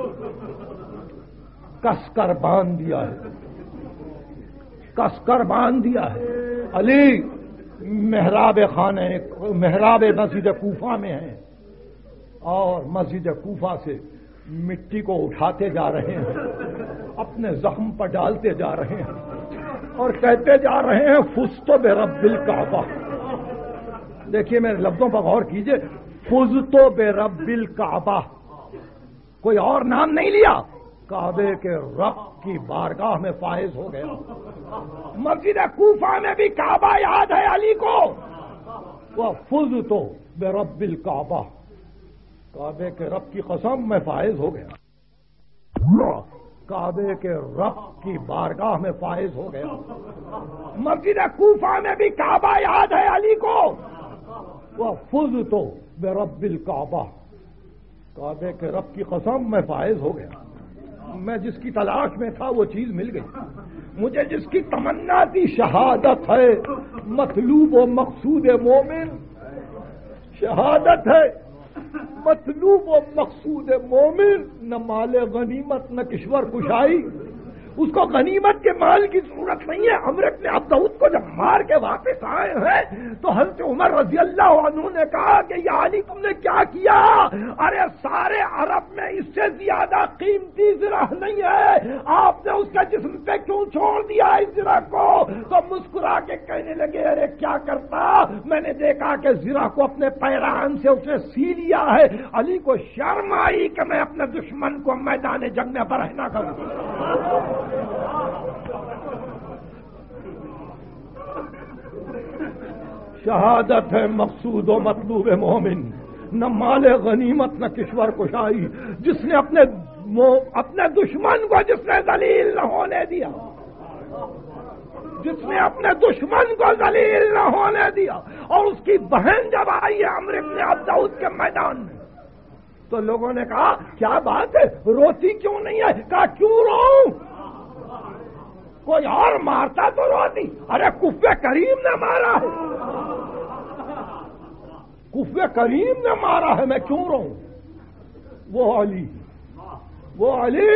کس کر باندھ دیا ہے کس کر باندھ دیا ہے. علی محراب خانے محراب مسجد کوفہ میں ہیں اور مسجد کوفہ سے مٹی کو اٹھاتے جا رہے ہیں، اپنے زخم پر ڈالتے جا رہے ہیں اور کہتے جا رہے ہیں فزت برب الکعبہ. دیکھیے میرے لفظوں پر غور کیجئے، فزت برب الکعبہ، کوئی اور نام نہیں لیا، کعبے کے رب کی بارگاہ میں فائز ہو گیا. مسجد کوفہ میں بھی کعبہ یاد ہے علی کو. وہ فزت برب الکعبہ، کعبے کے رب کی قسم میں فائز ہو گیا، کعبے کے رب کی بارگاہ میں فائز ہو گیا. مسجد کوفہ میں بھی کعبہ یاد ہے علی کو. وہ فزت برب الکعبہ، کعبے کے رب کی قسم میں فائز ہو گیا. میں جس کی تلاش میں تھا وہ چیز مل گئی. مجھے جس کی تمنا تھی شہادت ہے. مطلوب و مقصود مومن شہادت ہے. مطلوب و مقصود مومن نہ مال غنیمت نہ کشور کشائی. اس کو غنیمت کے مال کی ضرورت نہیں ہے. عمرو بن عبد کو جب مار کے واپس آئے ہیں تو حضرت عمر رضی اللہ عنہ نے کہا کہ یا علی تم نے کیا کیا؟ ارے سارے عرب میں اس سے زیادہ قیمتی زرہ نہیں ہے، آپ نے اس کا جسم پہ کیوں چھوڑ دیا اس زرہ کو؟ تو مسکرا کے کہنے لگے ارے کیا کرتا، میں نے دیکھا کہ زرہ کو اپنے پیران سے اس نے سی لیا ہے. علی کو شرم آئی کہ میں اپنے دشمن کو میدان جنگ میں برہنہ نہ کروں. شہادت ہے مقصود و مطلوب مومن، نہ مال غنیمت نہ کشور کشائی. جس نے اپنے اپنے دشمن کو جس نے ذلیل نہ ہونے دیا جس نے اپنے دشمن کو ذلیل نہ ہونے دیا. اور اس کی بہن جب آئی ہے عمرو بن عبد کے میدان میں تو لوگوں نے کہا کیا بات ہے، روتی کیوں نہیں ہے؟ کہا کیوں رو، کوئی اور مارتا تو روتی. ارے کفر کریم نے مارا ہے، کفر کریم نے مارا ہے، میں کیوں رہوں؟ وہ علی وہ علی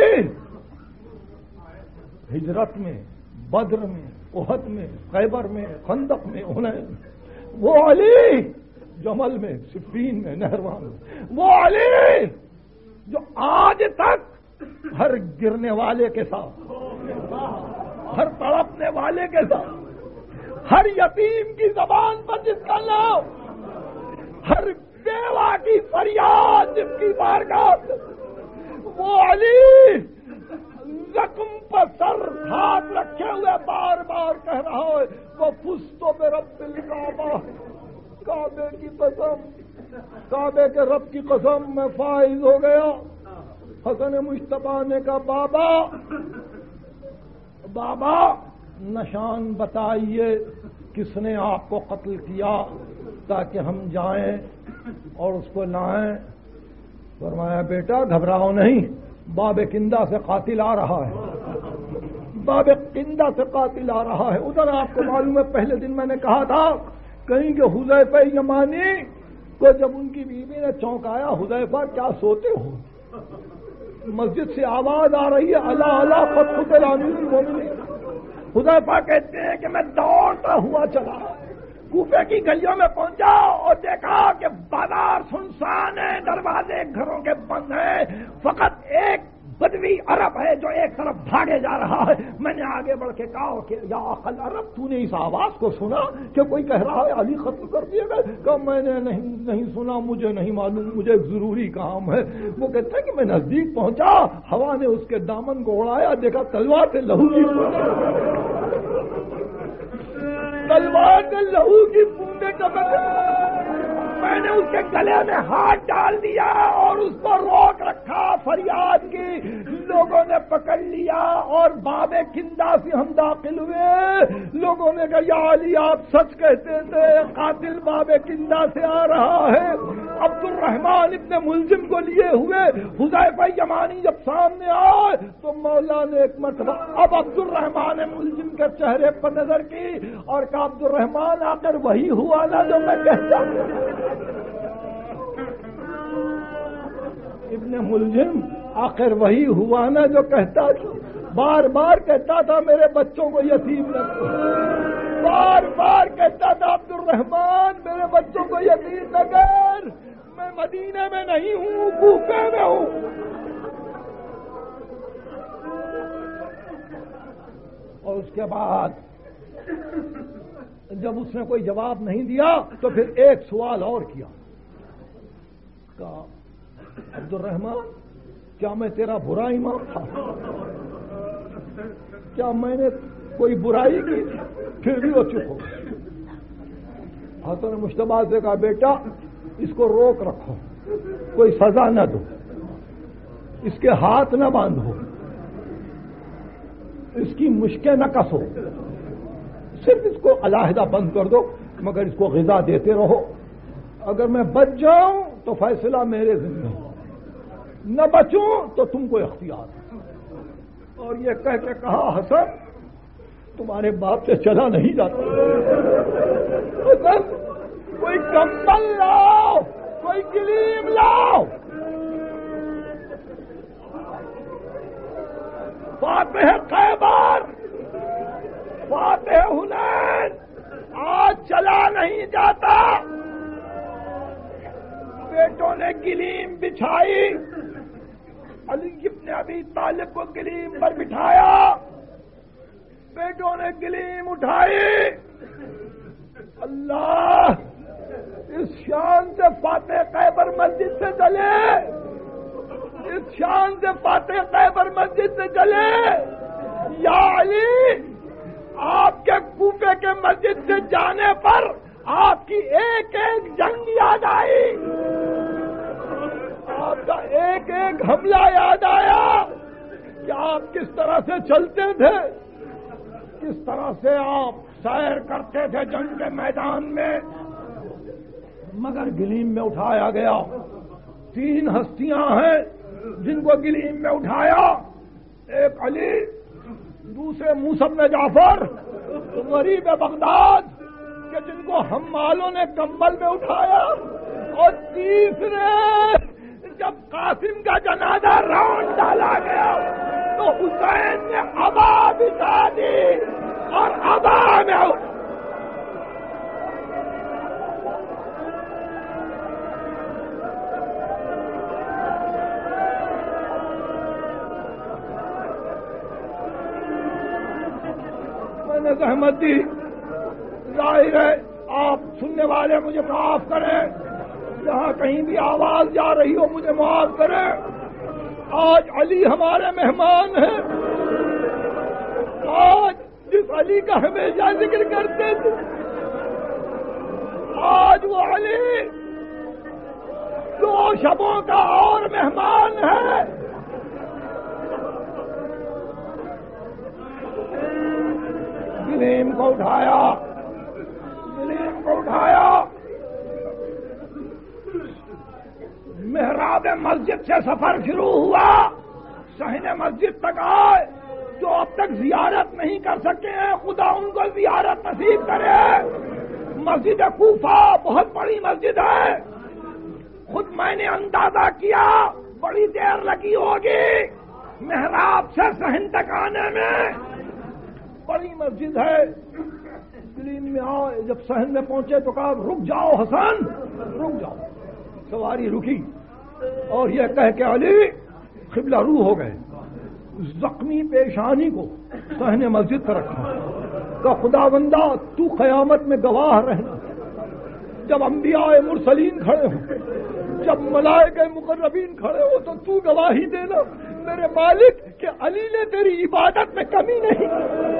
ہجرت میں، بدر میں، احد میں، خیبر میں، خندق میں، حنین، وہ علی جمل میں، صفین میں، نہروان میں، وہ علی جو آج تک ہر گرنے والے کے ساتھ، ہر تڑپنے والے کے ساتھ، ہر یتیم کی زبان پر جس کا نام، ہر بیوہ کی فریاد جس کی بارگاہ، وہ علی زخم پر سر ہاتھ رکھے ہوئے بار بار کہہ رہا ہے وہ فزت برب الکعبہ، کعبے کی قسم، کعبے کے رب کی قسم میں فائز ہو گیا. حسن مجتبیٰ نے کہا بابا بابا نشان بتائیے کس نے آپ کو قتل کیا تاکہ ہم جائیں اور اس کو لائیں. فرمایا بیٹا گھبراؤ نہیں، باب کندہ سے قاتل آ رہا ہے، باب کندہ سے قاتل آ رہا ہے. ادھر آپ کو معلوم ہے پہلے دن میں نے کہا تھا کہیں کہ حذیفہ یمانی کو جب ان کی بیوی نے چونکایا حذیفہ کیا سوتے ہو؟ مسجد سے آواز آ رہی ہے اللہ اللہ قد قتل امیر المومنین. حذیفہ کہتے ہیں کہ میں دوڑتا ہوا چلا کوفے کی گلیوں میں پہنچا اور دیکھا کہ بازار سنسان ہے، دروازے گھروں کے بند ہیں، فقط ایک بدوی عرب ہے جو ایک طرف بھاگے جا رہا ہے. میں نے آگے بڑھ کے کہا کہ یا اخل عرب، تو نے اس آواز کو سنا کہ کوئی کہہ رہا ہے علی ختم کر دیے گئے؟ کہ میں نے نہیں نہیں سنا، مجھے نہیں معلوم، مجھے ایک ضروری کام ہے. وہ کہتا ہے کہ میں نزدیک پہنچا، ہوا نے اس کے دامن کو اڑایا، دیکھا تلوار سے لہو کی تلوار سے لہو کی بوندیں ٹپک. میں نے اس کے گلے میں ہاتھ ڈال دیا اور اس کو روک رکھا. فریاد کی، لوگوں نے پکڑ لیا اور باب کندہ سے ہم داخل ہوئے. لوگوں نے کہا یا علی آپ سچ کہتے تھے، قاتل باب کندہ سے آ رہا ہے. عبد الرحمن ابن ملزم کو لیے ہوئے حذیفہ یمانی جب سامنے آئے تو مولا نے ایک مرتبہ اب عبد الرحمن ملزم کے چہرے پر نظر کی اور کہا عبد الرحمن آ کر وہی ہوا نا جو میں کہتا ابن ملزم، آخر وہی ہوا نا جو کہتا تھا. بار بار کہتا تھا میرے بچوں کو یتیم نہ کرو، بار بار کہتا تھا عبد الرحمن میرے بچوں کو یتیم نہ کر. میں مدینے میں نہیں ہوں، کوفے میں ہوں. اور اس کے بعد جب اس نے کوئی جواب نہیں دیا تو پھر ایک سوال اور کیا. کہا عبد الرحمن کیا میں تیرا برا امام تھا؟ کیا میں نے کوئی برائی کی؟ پھر بھی وہ چپ ہو. حسن مشتبہ سے کہا بیٹا اس کو روک رکھو، کوئی سزا نہ دو، اس کے ہاتھ نہ باندھو، اس کی مشکیں نہ کسو، صرف اس کو علیحدہ بند کر دو، مگر اس کو غذا دیتے رہو. اگر میں بچ جاؤں تو فیصلہ میرے ذمہ، نہ بچوں تو تم کو اختیار. اور یہ کہہ کے کہا حسن تمہارے باپ سے چلا نہیں جاتا. حسن کوئی کمبل لاؤ، کوئی کلیم لاؤ. فاتح خیبر، فاتح حنین آج چلا نہیں جاتا. بیٹوں نے گلیم بچھائی، علی ابن ابی طالب کو گلیم پر بٹھایا، بیٹوں نے گلیم اٹھائی. اللہ اس شان سے فاتح خیبر مسجد سے چلے، اس شان سے فاتح خیبر مسجد سے چلے. یا علی آپ کے کوفے کے مسجد سے جانے پر آپ کی ایک ایک جنگ یاد آئی، آپ کا ایک ایک حملہ یاد آیا کہ آپ کس طرح سے چلتے تھے، کس طرح سے آپ سیر کرتے تھے جنگ کے میدان میں. مگر گلیم میں اٹھایا گیا. تین ہستیاں ہیں جن کو گلیم میں اٹھایا، ایک علی، دوسرے موسیٰ بن جعفر غریب بغداد کہ جن کو حمالوں نے کمبل میں اٹھایا، اور تیسرے جب قاسم کا جنازہ راؤنڈ ڈالا گیا تو حسین نے ابا بچھا دی اور ابا میں میں نے زحمت دی. ظاہر ہے آپ سننے والے مجھے معاف کریں، جہاں کہیں بھی آواز جا رہی ہو مجھے معاف کریں. آج علی ہمارے مہمان ہیں. آج جس علی کا ہمیشہ ذکر کرتے تھے، آج وہ علی دو شبوں کا اور مہمان ہے. گلیم کو اٹھایا، گلیم کو اٹھایا، محراب مسجد سے سفر شروع ہوا، صحن مسجد تک آئے. جو اب تک زیارت نہیں کر سکے ہیں خدا ان کو زیارت نصیب کرے. مسجد کوفہ بہت بڑی مسجد ہے، خود میں نے اندازہ کیا بڑی دیر لگی ہوگی محراب سے صحن تک آنے میں. بڑی مسجد ہے. گلیم میں آئے، جب صحن میں پہنچے تو کہا رک جاؤ حسن، رک جاؤ. سواری رکی اور یہ کہہ کے علی قبلہ رو ہو گئے. زخمی پیشانی کو صحن مسجد پر رکھا کہ خدا بندہ تو قیامت میں گواہ رہنا، جب انبیاء مرسلین کھڑے ہوں، جب ملائکہ مقربین کھڑے ہو تو تو گواہی دینا میرے مالک کہ علی نے تیری عبادت میں کمی نہیں،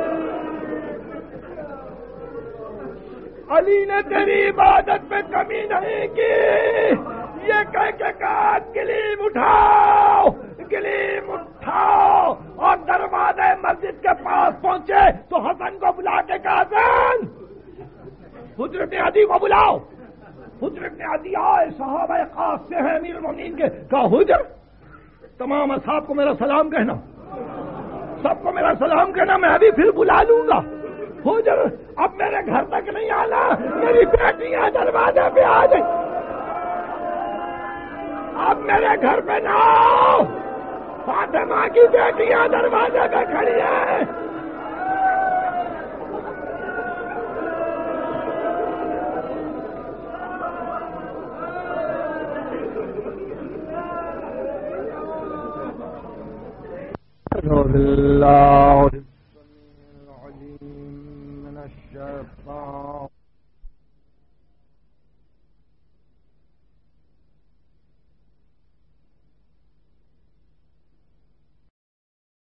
علی نے تیری عبادت میں کمی نہیں کی۔ یہ کہہ کے کہا گلیم اٹھاؤ، گلیم اٹھاؤ، اور دروازے مسجد کے پاس پہنچے تو حسن کو بلا کے کہا حسن حجر بن عدی کو بلاؤ۔ حجر بن عدی آئے، صحابہ خاص سے ہیں امیر المومنین کے، کہا حجر تمام اصحاب کو میرا سلام کہنا، سب کو میرا سلام کہنا، میں ابھی پھر بلا لوں گا۔ حجر اب میرے گھر تک نہیں آنا، میری بیٹیاں دروازے پہ آ گئی، اب میرے گھر پہ نہ آؤ، فاطمہ کی بیٹیاں دروازے پہ کھڑی ہیں۔ الحمدللہ